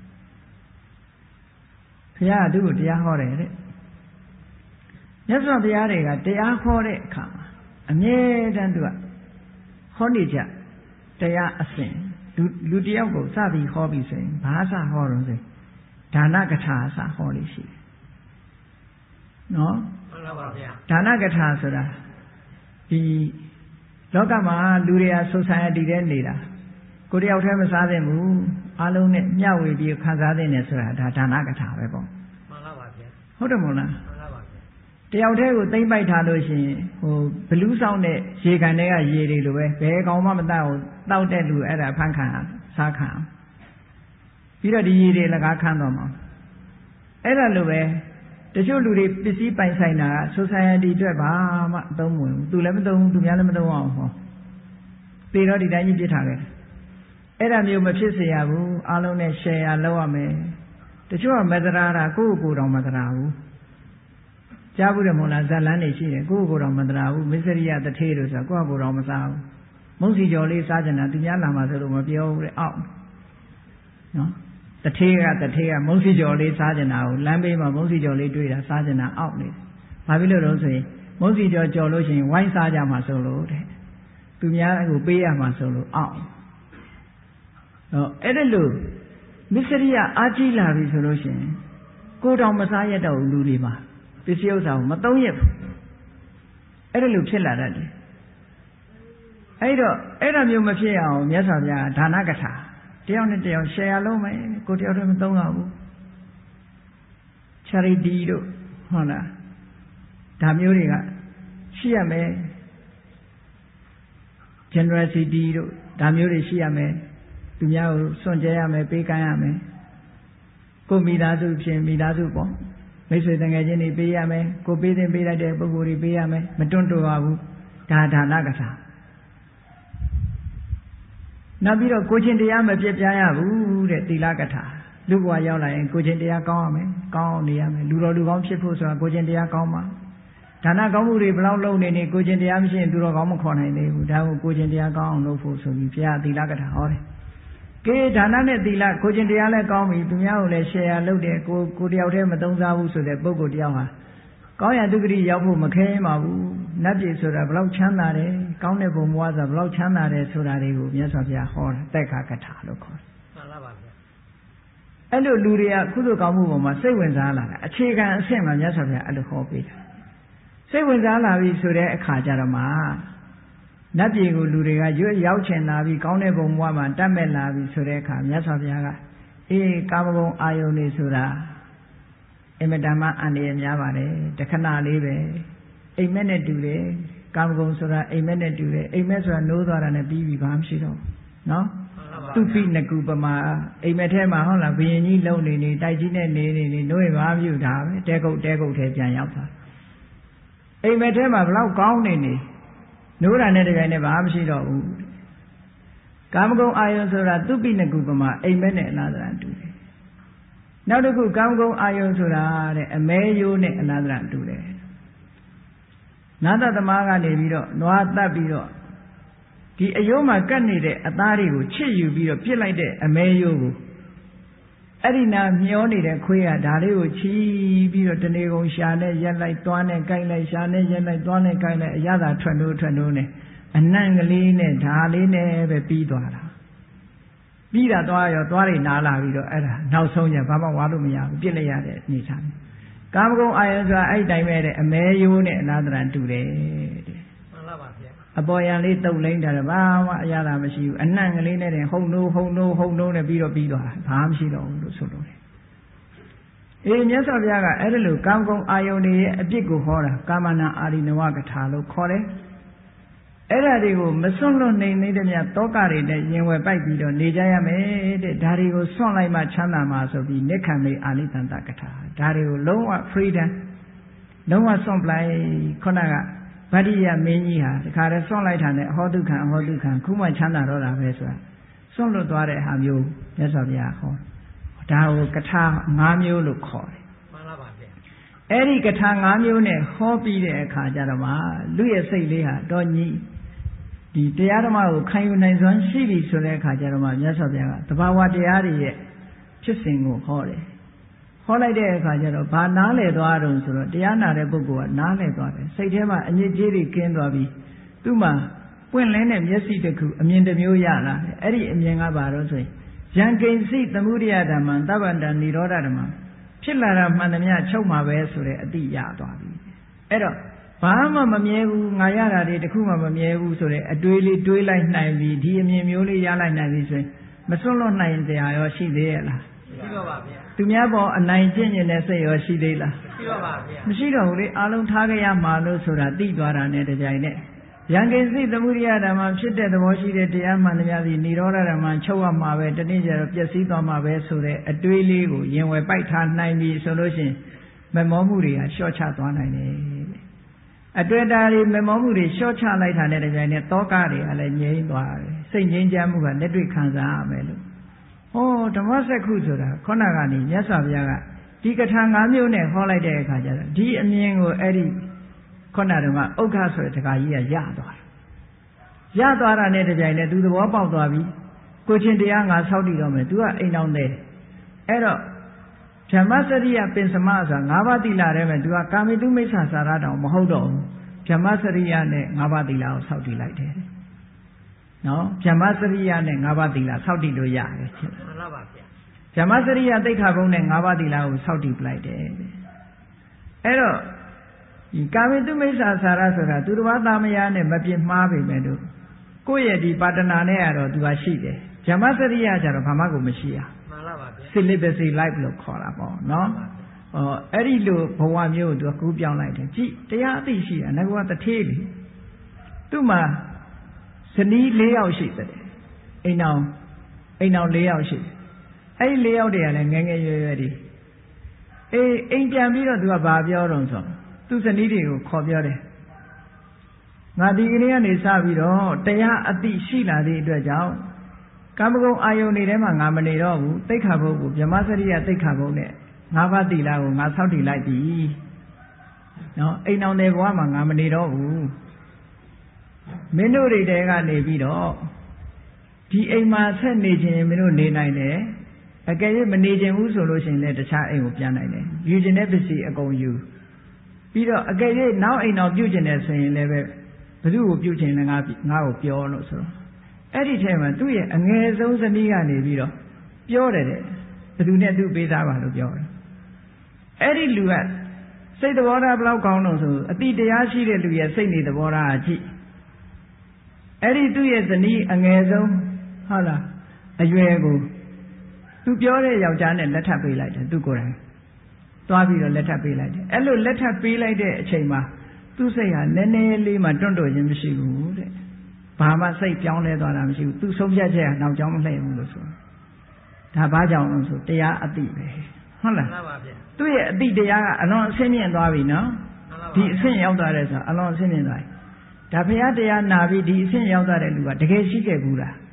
[SPEAKER 1] ဖះကသူ့ကိုတရားဟောတယ်တဲ့မြတ်စွာဘုရားတွေကတရားဟောတဲ့အခါမှာအမြဲတမ်းသူကဟောနေကြတရားအစဉ်လူလူတယောက်ကိုစပြီးဟောပြီးဆိုရင်ဘာစဟောတော့ဆိုဒါနကထာစဟောလို့ရှိတယ်နော်
[SPEAKER 2] မှန်ပါပါဗျာ
[SPEAKER 1] ဒါနကထာဆိုတာဒီလောကမှာလူတွေက society ထဲနေတာကိုတယောက်တည်းမစားသင့်ဘူးအားလုံးနဲ့မျှဝေပြီးခံစားသင့်တယ်ဆိုတာဒါဒါနကထာပဲပေါ့
[SPEAKER 2] မှန်ပါပါဗျာ
[SPEAKER 1] ဟုတ်တယ်မို့လား
[SPEAKER 2] မှန်ပါပါဗျာ
[SPEAKER 1] တယောက်တည်းကိုသိမ့်ပိုက်ထားလို့ရှိရင်ဟိုဘလူးဆောင်တဲ့ရေကန်တွေကရေတွေလိုပဲဘယ်ကောင်မှမတတ်ဘူးတောက်တဲ့လူအဲ့ဒါဖန်ခံစားခံပြီးတော့ဒီရေတွေလကားခန်းတော့မှာအဲ့ဒါလိုပဲတချို့လူတွေပစ္စည်းပိုင်ဆိုင်တာက society အတွက်ဘာမှအသုံးမဝင်ဘူးသူလည်းမသုံးဘူးသူများလည်းမသုံးအောင်ဟောပေတော့ဒီတိုင်းကြီးပြစ်ထားခဲ့တယ်အဲ့ဒါမျိုးမဖြစ်စေရဘူးအားလုံးနဲ့ share လုပ်ရမယ်တချို့ကမသရာတာကိုယ့်ကိုယ်တော်မသရာဘူးကြားဘူးတယ်မို့လားဇာလန်းနေရှိတယ်ကိုယ့်ကိုယ်တော်မသရာဘူးမစ္စရိယတထေးလို့ဆိုတာကိုယ့်ကိုယ်တော်မစားဘူးမုံစီကျော်လေးစားကြတာသူများလာမှဆိုလို့မပြောဘူးတဲ့အောက်နော်တထေးကတထေးကမုံစီကျော်လေးစားကြတာကိုလမ်းဘေးမှာမုံစီကျော်လေးတွေ့တာစားကြတာအောက်နေဘာဖြစ်လို့လဲဆိုရင်မုံစီကျော်ကြော်လို့ရှိရင်ဝိုင်းစားကြမှာဆိုလို့တဲ့သူများကိုပေးရမှာဆိုလို့အောက်ဟောအဲ့ဒါလို့မစ္စရိယအာကြီးလာပြီဆိုလို့ရှိရင်ကိုယ်တော်မစားရတော့လူတွေမှာပစ္စည်းဥစ္စာကိုမသုံးရဘူးအဲ့ဒါလို့ဖြစ်လာတတ်တယ်အဲ့တော့အဲ့ဒါမျိုးမဖြစ်အောင်မြတ်စွာဘုရားဒါနကထာတယောက်နဲ့တယောက် share လုပ်မယ်ကိုတယောက်တည်းမသုံးရဘူး charity တို့ဟုတ်လားဒါမျိုးတွေကရှိရမယ် generosity တို့ဒါမျိုးတွေရှိရမယ်သူများကိုစွန့်ကြဲရမယ်ပေးကမ်းရမယ်ကိုမိသားစုဖြစ်မိသားစုပေါ့မိတ်ဆွေတငယ်ချင်းတွေပေးရမယ်ကိုပေးတဲ့ပေးလိုက်တဲ့ပုဂ္ဂိုလ်တွေပေးရမယ်မတွန့်တိုပါဘူးဒါဒါနကထာနောက်ပြီးတော့ကိုချင်းတရားမပြတ်ပြားရဘူးတဲ့သီလကထာလူဘဝရောက်လာရင်ကိုချင်းတရားကောင်းရမယ်ကောင်းအောင်နေရမယ်လူတော်လူကောင်းဖြစ်ဖို့ဆိုတာကိုချင်းတရားကောင်းပါဒါနကောင်းမှုတွေဘလောက်လုပ်နေနေကိုချင်းတရားမရှိရင်သူတော်ကောင်းမခေါ်နိုင်သေးဘူးဒါကိုကိုချင်းတရားကောင်းအောင်လုပ်ဖို့ဆိုပြီးဘုရားသီလကထာဟောတယ်ကဲဒါနနဲ့သီလကိုချင်းတရားလည်းကောင်းပြီသူများကိုလည်း share လုပ်တယ်ကိုကိုတယောက်တည်းမသုံးစားဘူးဆိုတဲ့ပုဂ္ဂိုလ်တယောက်ဟာကောင်းရဒုက္ခတိရောက်ဖို့မခဲရင်ပါဘူးနတ်ပြည်ဆိုတာဘလောက်ချမ်းသာတယ်ကောင်းတဲ့ဘုံဘဝဆိုတာဘလောက်ချမ်းသာတယ်ဆိုတာတွေကိုမြတ်စွာဘုရားဟောတာတက်ခါကထာလို့ခေါ်တယ်
[SPEAKER 2] မှန်ပါပါဗျာ
[SPEAKER 1] အဲ့လိုလူတွေကကုသိုလ်ကောင်းမှုပေါ်မှာစိတ်ဝင်စားလာတာအခြေခံအဆင့်မှာမြတ်စွာဘုရားအဲ့လိုဟောပေးတာစိတ်ဝင်စားလာပြီဆိုတဲ့အခါကျတော့မှနတ်ပြည်ကိုလူတွေကရွတ်ရောက်ချင်လာပြီကောင်းတဲ့ဘုံဘဝမှာတတ်မဲ့လာပြီဆိုတဲ့အခါမြတ်စွာဘုရားကအေးကာမဂုဏ်အာယုန်နေဆိုတာအမတမအန္တရာယ်များပါတယ်တခဏလေးပဲအိမ်မက်နဲ့တူတယ်ကာမဂုဏ်ဆိုတာအိမ်မက်နဲ့တူတယ်အိမ်မက်ဆိုတာနိုးသွားတာနဲ့ပြီးပြီဘာမှမရှိတော့နော်သူပိနကုပမာအိမ်မက်ထဲမှာဟုတ်လားဘယင်ကြီးလုံနေနေတိုက်ကြီးနဲ့နေနေနေနိုးရင်ဘာပြုတာပဲတဲကုတ်တဲကုတ်ထဲပြန်ရောက်သွားအိမ်မက်ထဲမှာဘလောက်ကောင်းနေနေနိုးတာနဲ့တပြိုင်နဲ့ဘာမှမရှိတော့ဘူးကာမဂုဏ်အာယုန်ဆိုတာသူပိနကုပမာအိမ်မက်နဲ့အလားတူတူတယ်နောက်တစ်ခုကာမဂုဏ်အာယုန်ဆိုတာတဲ့အမဲရိုးနဲ့အလားတူတူတယ်နာသသမားကနေပြီးတော့နွားတတ်ပြီးတော့ဒီအယိုးမှာကတ်နေတဲ့အသားတွေကိုချစ်ယူပြီးတော့ပြစ်လိုက်တဲ့အမဲရိုးကိုအဲ့ဒီနာမျောနေတဲ့ခွေးကဒါလေးကိုချီးပြီးတော့တနေကုန်ရှာနဲ့ရက်လိုက်သွားနဲ့ကိုက်လိုက်ရှာနဲ့ရက်လိုက်သွားနဲ့ကိုက်လိုက်အရသာထွက်လို့ထွက်လို့နဲ့အနံ့ကလေးနဲ့ဓာလေးနဲ့ပဲပြီးသွားတာပြီးတာသွားရောသွားတွေနားလာပြီးတော့အဲ့ဒါနောက်ဆုံးကျဘာမှဝါလို့မရဘူးပြစ်လိုက်ရတဲ့အနေထားမျိုးကာမဂုဏ်အာယုန်ဆိုတာအဲ့တိုင်းပဲတဲ့အမဲရိုးနဲ့အလားတန်တူတယ်တဲ့
[SPEAKER 2] မှန်ပါပါဗျာ
[SPEAKER 1] အပေါ်ရန်လေးတုပ်လိမ့်တာဘာမှအရသာမရှိဘူးအနံ့ကလေးနဲ့တင်ဟုံနိုးဟုံနိုးဟုံနိုးနဲ့ပြီးတော့ပြီးသွားတာဘာမှမရှိတော့ဘူးလို့ဆိုလို့တယ်အေးမြတ်စွာဘုရားကအဲ့ဒါလိုကာမဂုဏ်အာယုန်တွေရဲ့အပြစ်ကိုဟောတာကာမနာအာရိနဝကထာလို့ခေါ်တယ်အဲ့ဒါတွေကိုမစွန့်လွတ်နိုင်သေးတဲ့မြတ်တောကတွေနဲ့ရင်ဝယ်ပိုက်ပြီးတော့နေကြရမယ်တဲ့ဒါတွေကိုစွန့်လိုက်မှချမ်းသာမှာဆိုပြီးနိက္ခမေအာနိတန္တကထာဒါတွေကိုလုံးဝ freedom လုံးဝစွန့်ပလိုက်ခုနကဗတ္တိယမင်းကြီးဟာဒီခါတည်းစွန့်လိုက်တာနဲ့အဟောတုခံအဟောတုခံခုမှချမ်းသာတော့တာပဲဆိုတာစွန့်လွတ်သွားတဲ့ဟာမျိုးမြတ်စွာဘုရားဟောဒါကိုကထာ၅မျိုးလို့ခေါ်တယ်
[SPEAKER 2] မှန်လားပါဗျာ
[SPEAKER 1] အဲ့ဒီကထာ၅မျိုးနဲ့ဟောပြီးတဲ့အခါကျတော့မှလူရဲ့စိတ်လေးဟာတော့ညီဒီတရားဓမ္မကိုခံယူနိုင်စွမ်းရှိပြီဆိုတဲ့အခါကျတော့မှမြတ်စွာဘုရားကသဘာဝတရားတွေရဲ့ဖြစ်စဉ်ကိုဟောတယ်ဟောလိုက်တဲ့အခါကျတော့ဘာနားလည်သွားတုံဆိုတော့တရားနာတဲ့ပုဂ္ဂိုလ်ကနားလည်သွားတယ်စိတ်ထဲမှာအညစ်အကြေးတွေကင်းသွားပြီးသူ့မှာပွင့်လင်းတဲ့မျက်စိတစ်ခုအမြင်တစ်မျိုးရလာတယ်အဲ့ဒီအမြင်ကဘာလို့ဆိုရင်ယံကိဉ္စိသမုဒိယဓမ္မံသဗ္ဗန္တနိရောဓဓမ္မံဖြစ်လာတာမှန်သမျှချုပ်မှာပဲဆိုတဲ့အတိရသွားပြီအဲ့တော့ဘာမှမမြဲဘူးငါရတာတွေတခုမှမမြဲဘူးဆိုတဲ့အတွေးလေးတွေးလိုက်နိုင်ပြီဒီအမြင်မျိုးလေးရလိုက်နိုင်ပြီဆိုရင်မစွန့်လွတ်နိုင်တရားရောရှိသေးရဲ့လား
[SPEAKER 2] ရှိတော့ပါဗျာ
[SPEAKER 1] သူများပေါ်အနိုင်ကျင့်ကျင်တဲ့စိတ်ရောရှိသေးလား
[SPEAKER 2] ရှိတော့ပါဗျာ
[SPEAKER 1] မရှိတော့ဘူးလေအလုံးထားကြရမှာလို့ဆိုတာသိသွားတာနဲ့တကြိုင်နဲ့ယံကိဉ္စိသမုဒိယဓမ္မဖြစ်တဲ့သဘောရှိတဲ့တရားမှန်တရားစီនិရောဓဓမ္မချုပ်ရမှာပဲတနည်းကျတော့ပျက်စီးသွားမှာပဲဆိုတဲ့အတွေးလေးကိုရင်ဝယ်ပိုက်ထားနိုင်ပြီဆိုလို့ရှိရင်မမောမှုတွေကလျှော့ချသွားနိုင်တယ်အတွေ့အတာတွေမမောမှုတွေလျှော့ချလိုက်တာနဲ့တကြိုင်နဲ့တောကတွေကလည်းငြိမ်းသွားတယ်စိတ်ငြိမ်းချမ်းမှုကလက်တွေ့ခံစားရမယ်လို့ဟောဓမ္မစက္ခုဆိုတာခုနကနေမြတ်စွာဘုရားကဒီကထာ၅မျိုးနဲ့ဟောလိုက်တဲ့အခါကျတော့ဒီအမြင်ကိုအဲ့ဒီခုနတုန်းကဥက္ခဆိုတဲ့တခါကြီးကရသွားတယ်ရသွားတာနဲ့တကြိုင်နဲ့သူသဘောပေါက်သွားပြီကိုချင်းတရားငါဆောက်တည်တော့မယ်သူကအိမ်အောင်သေးတယ်အဲ့တော့ဓမ္မစရိယပင်စမဆိုတာ၅ပါးသီလထဲမှာသူကကာမိတုမိစ္ဆာစာရတောင်မဟုတ်တော့ဘူးဓမ္မစရိယနဲ့၅ပါးသီလကိုဆောက်တည်လိုက်တယ်နော်ဓမ္မစရိယနဲ့၅ပါးသီလဆောက်တည်လို့ရတယ်
[SPEAKER 2] မှန်လားပါဗျာ
[SPEAKER 1] ဓမ္မစရိယသိက္ခာပုဒ်နဲ့၅ပါးသီလကိုဆောက်တည်ပလိုက်တယ်အဲ့တော့ဒီကာမိတုမိစ္ဆာစာရဆိုတာသူတစ်ပါးသားမယားနဲ့မပြစ်မှားပေမဲ့လို့ကိုယ့်ရဲ့ဒီပါတနာနဲ့ကတော့သူကရှိတယ်ဓမ္မစရိယကျတော့ဘာမှကိုမရှိရ
[SPEAKER 2] မှန်လားပါဗျာ
[SPEAKER 1] celibacy life လို့ခေါ်တာပေါ့နော်ဟောအဲ့ဒီလိုဘဝမျိုးကိုသူကကူးပြောင်းလိုက်တယ်ကြည့်တရားအသိရှိတာငါကတထေးလေသူ့မှာဇနီး၄ယောက်ရှိတယ်အိမ်အောင်အိမ်အောင်၄ယောက်ရှိတယ်အဲ့ဒီ၄ယောက်တည်းကလည်းငယ်ငယ်ရွယ်ရွယ်ဒီအေးအိမ်ပြန်ပြီးတော့သူကဘာပြောတော့ဆိုသူဇနီးတွေကိုခေါ်ပြောတယ်ငါဒီကနေ့ကနေစပြီးတော့တရားအသိရှိလာသည့်အတွက်ကြောင့်ကာမဂုဏ်အာယုန်တွေထဲမှာငါမနေတော့ဘူးသိက္ခာပုဒ်ကိုဗြဟ္မစရိယသိက္ခာပုဒ်နဲ့ငါးပါးသီလကိုငါဆောက်တည်လိုက်ပြီနော်အိမ်အောင်တဲ့ဘဝမှာငါမနေတော့ဘူးမင်းတို့တွေတဲကနေပြီးတော့ဒီအိမ်မှာဆက်နေခြင်းမင်းတို့နေနိုင်တယ်အကယ်၍မနေခြင်းဘူးဆိုလို့ရှိရင်လည်းတခြားအိမ်ကိုပြန်နိုင်တယ်ယူခြင်းတဲ့ပစ္စည်းအကုန်ယူပြီးတော့အကယ်၍နောက်အိမ်တော်ပြုတ်ခြင်းတယ်ဆိုရင်လည်းပဲဘယ်သူ့ကိုပြုတ်ခြင်းလဲငါငါ့ကိုပြောလို့ဆိုတော့အဲ့ဒီထဲမှာသူ့ရဲ့အငယ်ဆုံးဇနီးကနေပြီးတော့ပြောတယ်တဲ့ဘယ်သူနဲ့သူပေးသားပါလို့ပြောတယ်အဲ့ဒီလူကစိတ်သဘောထားဘယ်လောက်ကောင်းတော့ဆိုအတိတရားရှိတဲ့လူရဲ့စိတ်နေသဘောထားအကြည့်အဲ့ဒီသူ့ရဲ့ဇနီးအငယ်ဆုံးဟုတ်လားအရွယ်ကိုသူပြောတဲ့ယောက်ျားနဲ့လက်ထပ်ပေးလိုက်တယ်သူကိုယ်တိုင်သွားပြီးတော့လက်ထပ်ပေးလိုက်တယ်အဲ့လိုလက်ထပ်ပေးလိုက်တဲ့အချိန်မှာသူ့စိတ်ဟာနည်းနည်းလေးမှတွန့်တိုခြင်းမရှိဘူးတဲ့ဘာမှစိတ်ပြောင်းလဲသွားတာမရှိဘူးသူဆုံးဖြတ်ချက်ဟာနောက်ကြောင်းမလှည့်ဘူးလို့ဆိုဒါဘာကြောင့်လဲဆိုတရားအတိပဲဟုတ်လား
[SPEAKER 2] မှန်ပါဗျာ
[SPEAKER 1] သူ့ရဲ့အတိတရားကအလွန်အဆင်းမြင့်သွားပြီနော်ဒီအဆင့်ရောက်သွားတဲ့ဆိုအလွန်အဆင်းမြင့်သွားပြီဒါဘုရားတရားနာပြီးဒီအဆင့်ရောက်သွားတဲ့လူကတကယ်ရှိခဲ့ဘူးလား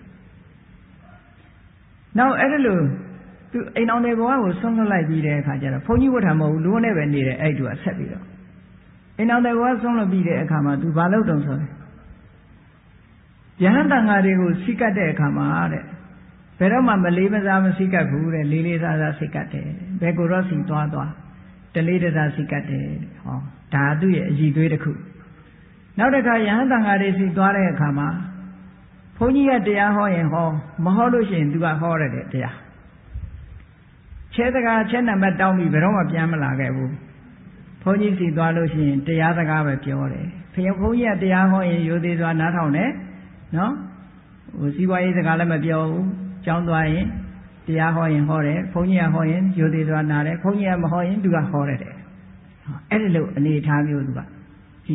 [SPEAKER 1] နောက်အဲ့ဒါလို့သူအိမ်အောင်တဲ့ဘဝကိုဆုံးလွတ်လိုက်ပြီးတဲ့အခါကျတော့ဘုန်းကြီးဝတ်ထားမဟုတ်ဘူးလူနဲ့ပဲနေတယ်အဲ့တူကဆက်ပြီးတော့အိမ်အောင်တဲ့ဘဝဆုံးလွတ်ပြီးတဲ့အခါမှာသူဘာလုပ်တုံးဆိုလဲယဟန်တန်ဃာတွေကိုစိကတ်တဲ့အခါမှာတဲ့ဘယ်တော့မှမလေးမစားမစိကတ်ဘူးတဲ့လေးလေးစားစားစိကတ်တယ်ဘယ်ကိုတော့စီသွားသွားတလေးတစားစိကတ်တယ်ဟောဒါသူ့ရဲ့အည်သွေးတစ်ခုနောက်တစ်ခါယဟန်တန်ဃာတွေစီသွားတဲ့အခါမှာဘုန်းကြီးကတရားဟောရင်ဟောမဟောလို့ရှိရင်သူကဟောရတယ်တရားချဲစကားချဲနံပါတ်တောင်းပြီးဘယ်တော့မှပြန်မလာခဲ့ဘူးဘုန်းကြီးစီသွားလို့ရှိရင်တရားစကားပဲပြောတယ်ဖခင်ဘုန်းကြီးကတရားဟောရင်ရိုသေစွာနားထောင်တယ်နော်ဟိုစီးပွားရေးစကားလည်းမပြောဘူးကျောင်းသွားရင်တရားဟောရင်ဟောတယ်ဘုန်းကြီးကဟောရင်ရိုသေစွာနားတယ်ဘုန်းကြီးကမဟောရင်သူကဟောရတယ်အဲ့ဒီလိုအနေအထားမျိုးသူကကြည့်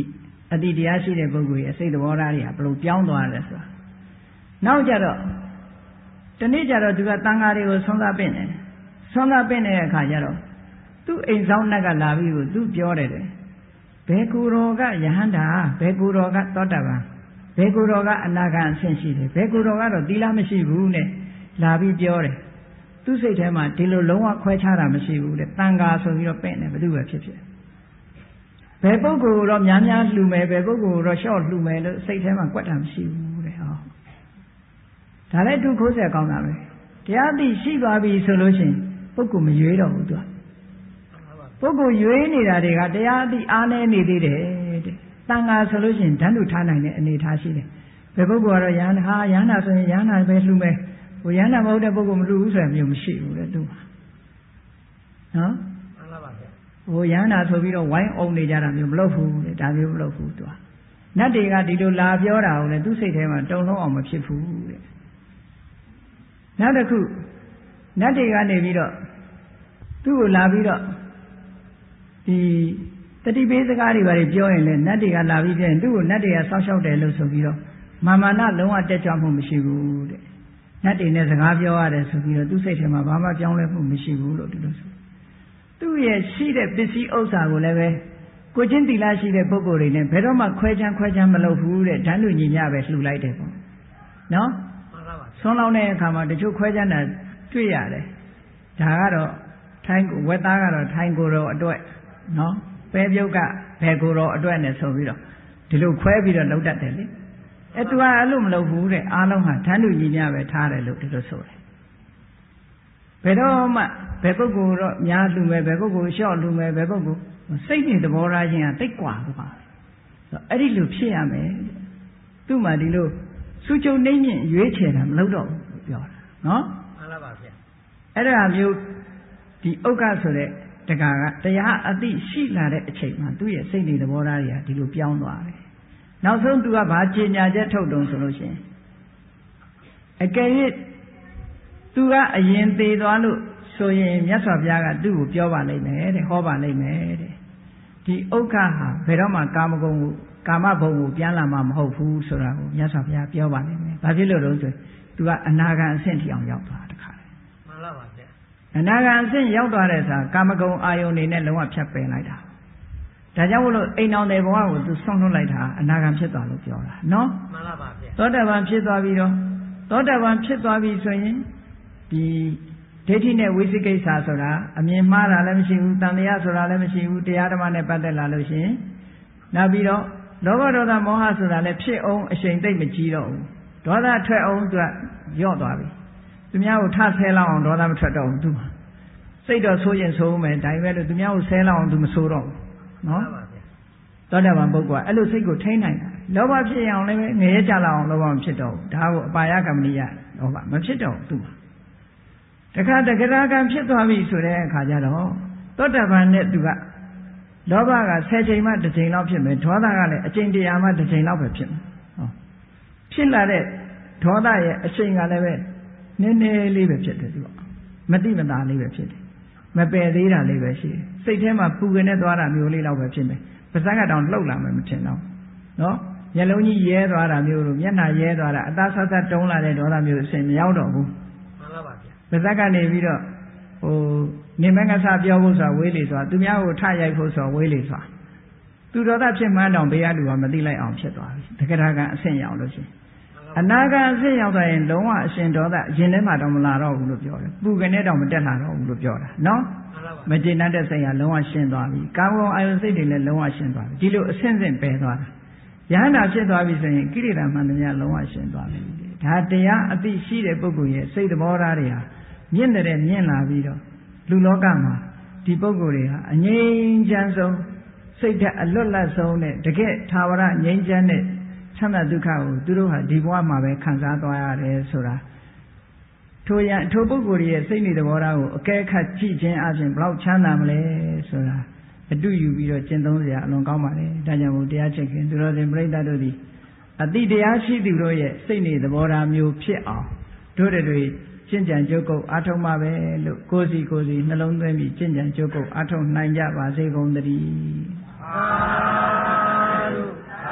[SPEAKER 1] အတိတရားရှိတဲ့ပုဂ္ဂိုလ်ရဲ့စိတ်သဘောထားတွေကဘယ်လိုပြောင်းသွားလဲဆိုတာနောက်ကြတော့တနေ့ကျတော့သူကတန်ဃာတွေကိုဆွမ်းသာပင့်တယ်ဆွမ်းသာပင့်တဲ့အခါကျတော့သူ့အိမ်ဆောင်နှက်ကလာပြီးကိုသူပြောတယ်တယ်ဘယ်ကူတော်ကယဟန္တာဘယ်ကူတော်ကသောတာပန်ဘယ်ကူတော်ကအနာဂံအဆင့်ရှိတယ်ဘယ်ကူတော်ကတော့သီလမရှိဘူးနဲ့လာပြီးပြောတယ်သူ့စိတ်ထဲမှာဒီလိုလုံးဝခွဲခြားတာမရှိဘူးတဲ့တန်ဃာဆိုပြီးတော့ပင့်တယ်ဘယ်သူပဲဖြစ်ဖြစ်ဘယ်ပုဂ္ဂိုလ်တော့များများလှူမယ်ဘယ်ပုဂ္ဂိုလ်တော့ရှော့လှူမယ်လို့စိတ်ထဲမှာကွက်တာမရှိဘူးတဲ့ဟောဒါလည်းသူခိုးဆက်ကောင်းတာပဲတရားသိရှိသွားပြီဆိုလို့ရှိရင်ပုဂ္ဂိုလ်မရွေးတော့ဘူးသူကပုဂ္ဂိုလ်ရွေးနေတာတွေကတရားသိအားနည်းနေသေးတယ်တဲ့တန်ဃာဆိုလို့ရှိရင်ဓာတ်လူထားနိုင်တဲ့အနေထားရှိတယ်ဘယ်ပုဂ္ဂိုလ်ကတော့ယန္တာယန္တာဆိုရင်ယန္တာပဲလှူမယ်ဟိုယန္တာမဟုတ်တဲ့ပုဂ္ဂိုလ်မလှူဘူးဆိုရင်မျိုးမရှိဘူးတဲ့သူကနော်
[SPEAKER 2] မှန်ပါပါဗျာ
[SPEAKER 1] ဟိုယန္တာဆိုပြီးတော့ဝိုင်းအောင်နေကြတာမျိုးမလုပ်ဘူးတဲ့ဒါမျိုးမလုပ်ဘူးသူကနတ်တွေကဒီလိုလာပြောတာကိုလည်းသူ့စိတ်ထဲမှာတုံလုံးအောင်မဖြစ်ဘူးတဲ့နောက်တစ်ခုနတ်တွေကနေပြီးတော့သူ့ကိုလာပြီးတော့ဒီတတိပေးစကားတွေဘာတွေပြောရင်လည်းနတ်တွေကလာပြီးပြောရင်သူ့ကိုနတ်တွေကစောင့်ရှောက်တယ်လို့ဆိုပြီးတော့မာမာနလုံးဝတက်ကြွမှုမရှိဘူးတဲ့နတ်တွေနဲ့စကားပြောရတယ်ဆိုပြီးတော့သူ့စိတ်ထဲမှာဘာမှပြောင်းလဲမှုမရှိဘူးလို့ဒီလိုဆိုသူ့ရဲ့ရှိတဲ့ပစ္စည်းဥစ္စာကိုလည်းပဲကိုချင်းတီလာရှိတဲ့ပုဂ္ဂိုလ်တွေနဲ့ဘယ်တော့မှခွဲချမ်းခွဲချမ်းမလုပ်ဘူးတဲ့ဓာတ်လူညီမျှပဲလှူလိုက်တယ်ပေါ့နော်ဆွမ်းလောင်းတဲ့အခါမှာတချို့ခွဲချမ်းတာတွေ့ရတယ်ဒါကတော့ထိုင်းဝက်သားကတော့ထိုင်းကိုယ်တော်အတွက်နော်ပဲပြုတ်ကဘယ်ကိုယ်တော်အတွက်နဲ့ဆိုပြီးတော့ဒီလိုခွဲပြီးတော့လှုပ်တတ်တယ်လေအဲသူကအဲ့လိုမလုပ်ဘူးတဲ့အားလုံးဟာဓာတ်လူညီမျှပဲထားတယ်လို့ဒီလိုဆိုတယ်ဘယ်တော့မှဘယ်ပုဂ္ဂိုလ်တော့များလူမယ်ဘယ်ပုဂ္ဂိုလ်လျှော့လူမယ်ဘယ်ပုဂ္ဂိုလ်စိတ်နဲ့သဘောထားခြင်းကတိတ်ကွာသွားတယ်အဲ့ဒီလိုဖြစ်ရမယ်သူ့မှာဒီလိုစူးကြုံနှိမ့်မြင့်ရွေးချယ်တာမလုပ်တော့ဘူးပြောတာနော်
[SPEAKER 2] မှန်ပါပါဗျာ
[SPEAKER 1] အဲ့ဒါမျိုးဒီဥက္ကဆိုတဲ့တက္ကကတရားအသိရှိလာတဲ့အချိန်မှာသူ့ရဲ့စိတ်နဲ့သဘောထားတွေကဒီလိုပြောင်းသွားတယ်နောက်ဆုံးသူကဘာကြေညာချက်ထုတ်တုံဆိုလို့ရှိရင်အကယ်၍သူကအရင်သေးသွားလို့ဆိုရင်မြတ်စွာဘုရားကသူ့ကိုပြောပါလိမ့်မယ်တဲ့ဟောပါလိမ့်မယ်တဲ့ဒီဥက္ကဟာဘယ်တော့မှကာမဂုဏ်ကိုကာမဘုံကိုပြန်လာမှာမဟုတ်ဘူးဆိုတာကိုမြတ်စွာဘုရားပြောပါလိမ့်မယ်ဘာဖြစ်လို့လဲဆိုရင်သူကအနာဂံအဆင့်ထိအောင်ရောက်သွားတခါလေ
[SPEAKER 2] မှန်ပါပါဗျာ
[SPEAKER 1] အနာဂံအဆင့်ရောက်သွားတဲ့အခါကာမဂုဏ်အာယုန်နေနဲ့လုံးဝဖြတ်ပယ်လိုက်တာဒါကြောင့်မို့လို့အိမ်တော်တဲ့ဘဝကိုသူဆွန့်လွတ်လိုက်တာအနာဂံဖြစ်သွားလို့ပြောတာနော်
[SPEAKER 2] မှန်ပါပါဗျာ
[SPEAKER 1] သောတာပန်ဖြစ်သွားပြီးတော့သောတာပန်ဖြစ်သွားပြီဆိုရင်ဒီဒိဋ္ဌိနဲ့ဝိသိကိစ္စဆိုတာအမြင်မှားတာလည်းမရှိဘူးတန်တရားဆိုတာလည်းမရှိဘူးတရားဓမ္မနဲ့ပတ်သက်လာလို့ရှိရင်နောက်ပြီးတော့လောဘဒေါသမောဟဆိုတာလည်းဖြစ်အောင်အရှိန်သိမ့်မကြီးတော့ဘူးဒေါသထွက်အောင်သူကညော့သွားပြီသူများကိုထဆဲလောက်အောင်ဒေါသမထွက်တော့ဘူးသူစိတ်တော့ဆိုးရင်ဆိုးမယ်ဒါပေမဲ့လို့သူများကိုဆဲလောက်အောင်သူမဆိုးတော့ဘူးနော်သောတာပန်ပုဂ္ဂိုလ်ကအဲ့လိုစိတ်ကိုထိန်းနိုင်တာလောဘဖြစ်အောင်လည်းငရဲကြလောက်အောင်လောဘမဖြစ်တော့ဘူးဒါကိုအပါယကမ္မနိယလောဘမဖြစ်တော့ဘူးသူတခါတဂရကံဖြစ်သွားပြီဆိုတဲ့အခါကျတော့သောတာပန်နဲ့သူကလောဘကဆယ်ချိန်မှတစ်ချိန်လောက်ဖြစ်မယ်ဒေါသကလည်းအချိန်တရာမှတစ်ချိန်လောက်ပဲဖြစ်မယ်ဟောဖြစ်လာတဲ့ဒေါသရဲ့အချိန်ကလည်းပဲနည်းနည်းလေးပဲဖြစ်တယ်သူကမတိမတာလေးပဲဖြစ်တယ်မပယ်သေးတာလေးပဲရှိတယ်စိတ်ထဲမှာပူကနေသွားတာမျိုးလေးလောက်ပဲဖြစ်မယ်ပါးစပ်ကတောင်လှုပ်လာမယ်မထင်တော့နော်မျက်လုံးကြီးရဲသွားတာမျိုးလို့မျက်နှာရဲသွားတာအသားဆက်ဆက်တုံးလာတဲ့ဒေါသမျိုးအစဉ်မရောက်တော့ဘူး
[SPEAKER 2] မှန်ပါပါဗျာ
[SPEAKER 1] ပါးစပ်ကနေပြီးတော့ဟိုနေမငါစပြောဖို့ဆိုတာဝေးလေဆိုတာသူများကိုထရိုက်ဖို့ဆိုတာဝေးလေဆိုတာသူဒေါသဖြစ်မှန်းတောင်ဘေးကလူကမသိလိုက်အောင်ဖြစ်သွားပြီတက္ကရာကံအဆင့်ရောက်လို့ရှိရင်အနာဂံအဆင့်ရောက်သွားရင်လုံးဝအရှင်ဒေါသရင်ထဲမှာတော့မလာတော့ဘူးလို့ပြောတယ်ပူကနေတော့မတက်လာတော့ဘူးလို့ပြောတာနော်မကျေနပ်တဲ့စိတ်ကလုံးဝရှင်းသွားပြီကာမဂုဏ်အာယုစိတ်တွေလည်းလုံးဝရှင်းသွားပြီဒီလိုအဆင့်ဆင့်ပယ်သွားတာယဟန္တာဖြစ်သွားပြီဆိုရင်ကိရိတာမှန်သမျှလုံးဝရှင်းသွားပြီဒါတရားအသိရှိတဲ့ပုဂ္ဂိုလ်ရဲ့စိတ်သဘောထားတွေဟာမြင့်တဲ့မြင့်လာပြီးတော့လူလောကမှာဒီပုဂ္ဂိုလ်တွေဟာအငြိမ်းချမ်းဆုံးစိတ်ဓာတ်အလွတ်လပ်ဆုံးနဲ့တကယ်သာဝရငြိမ်းချမ်းတဲ့ချမ်းသာဒုက္ခကိုသူတို့ဟာဒီဘဝမှာပဲခံစားသွားရတယ်ဆိုတာထိုရန်ထိုပုဂ္ဂိုလ်ရဲ့စိတ်နေသဘောထားကိုအကဲခတ်ကြည့်ခြင်းအပြင်ဘလောက်ချမ်းသာမလဲဆိုတာအတူယူပြီးတော့ကျင့်သုံးစရာအလွန်ကောင်းပါလေဒါကြောင့်မို့တရားချစ်ခင်သူတော်စင်ပြိဿတို့သည်အတိတရားရှိသူတို့ရဲ့စိတ်နေသဘောထားမျိုးဖြစ်အောင်တို့တွေကျင့်ကြံကြုတ်ကုတ်အားထုတ်မှာပဲလို့ကိုယ်စီကိုယ်စီနှလုံးသွင်းပြီးကျင့်ကြံကြုတ်ကုတ်အားထုတ်နိုင်ကြပါစေကုန်သတည်းသာဓု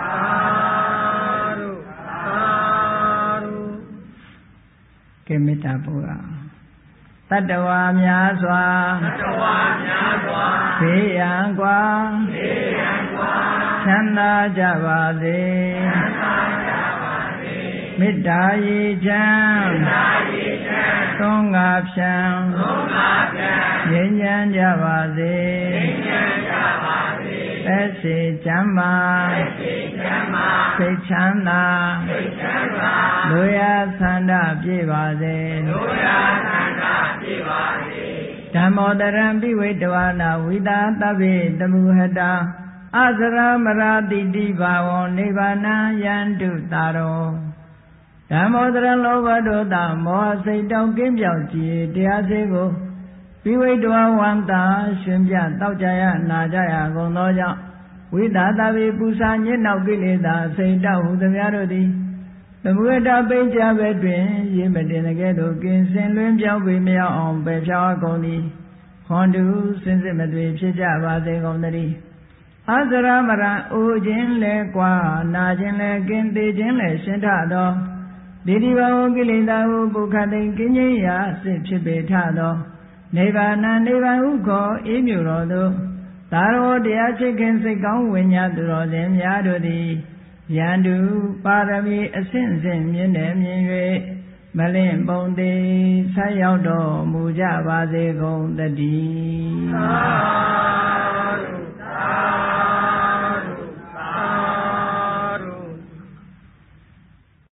[SPEAKER 1] ကဲမေတ္တာပို့ရတတ္တဝါများစွာ
[SPEAKER 2] တတ္တဝါများစွာ
[SPEAKER 1] ဘေးရန်ကွာ
[SPEAKER 2] ဘေးရန်ကွာ
[SPEAKER 1] ချမ်းသာကြပါစေ
[SPEAKER 2] ချမ်းသာကြပါစေ
[SPEAKER 1] မေတ္တာရေချမ်း
[SPEAKER 2] မေတ္တာရေချမ်း
[SPEAKER 1] သုံးငါဖြံ
[SPEAKER 2] သုံးငါဖြံ
[SPEAKER 1] ငြိမ်းချမ်းကြပါစေ
[SPEAKER 2] ငြိမ်းချမ်းကြပါစေ
[SPEAKER 1] သက်စေချမ်းသာ
[SPEAKER 2] သက်စေချမ်းသာ
[SPEAKER 1] စိတ်ချမ်းသာ
[SPEAKER 2] စိတ်ချမ်းသာ
[SPEAKER 1] လူရသန္တာပြည့်ပါစေ
[SPEAKER 2] လူရသန္တာပြည့်ပါစေ
[SPEAKER 1] ဓမ္မောတရံပိဝေတဝနာဝိတာတဗ္ဗေတမုဟတာအစရမရာတိတိဘာဝောနိဗ္ဗာနံယန္တုတာရောဓမ္မောတရံလောဘဒေါသမောဟစိတ်တောင်းကင်းပြောင်းကြည်တရားစေကိုပိဝေတဝဝန္တာရှင်ပြတောက်ကြရနာကြရကုန်သောကြောင့်ဝိတာတဗ္ဗေပူဇာညစ်နောက်ကိလေသာစိတ်တောက်ဟုသမျှတို့သည်သမုဒ္ဒပိဋ္ဌာပဲတွင်ရေမတင်တဲ့ကဲ့သို့ကင်းစင်လွင်ပြောင်းပေမြောက်အောင်ပဲဖြောင်းကုန်သည်ခွန်တူစင်စစ်မသွေဖြစ်ကြပါစေကုန်သတည်းအစရမရအိုခြင်းလဲကွာနာခြင်းလဲကင်းသေးခြင်းလဲရှင်းထသောဒီဒီဘဝကိလေသာဟုပုခတိန်ကင်းခြင်းရာစစ်ဖြစ်ပေထသောနိဗ္ဗာန်နိဗ္ဗာန်ဟုခေါ်အေးမြူတော်သို့သာရောတရားချစ်ခင်စိတ်ကောင်းဝိညာသူတော်စင်များတို့သည်ယန္တုပါရမီအစဉ်စဉ်မြင့်တယ်မြင်၍မလင့်ပုံသေးဆက်ရောက်တော်မူကြပါစေကုန်သတည်း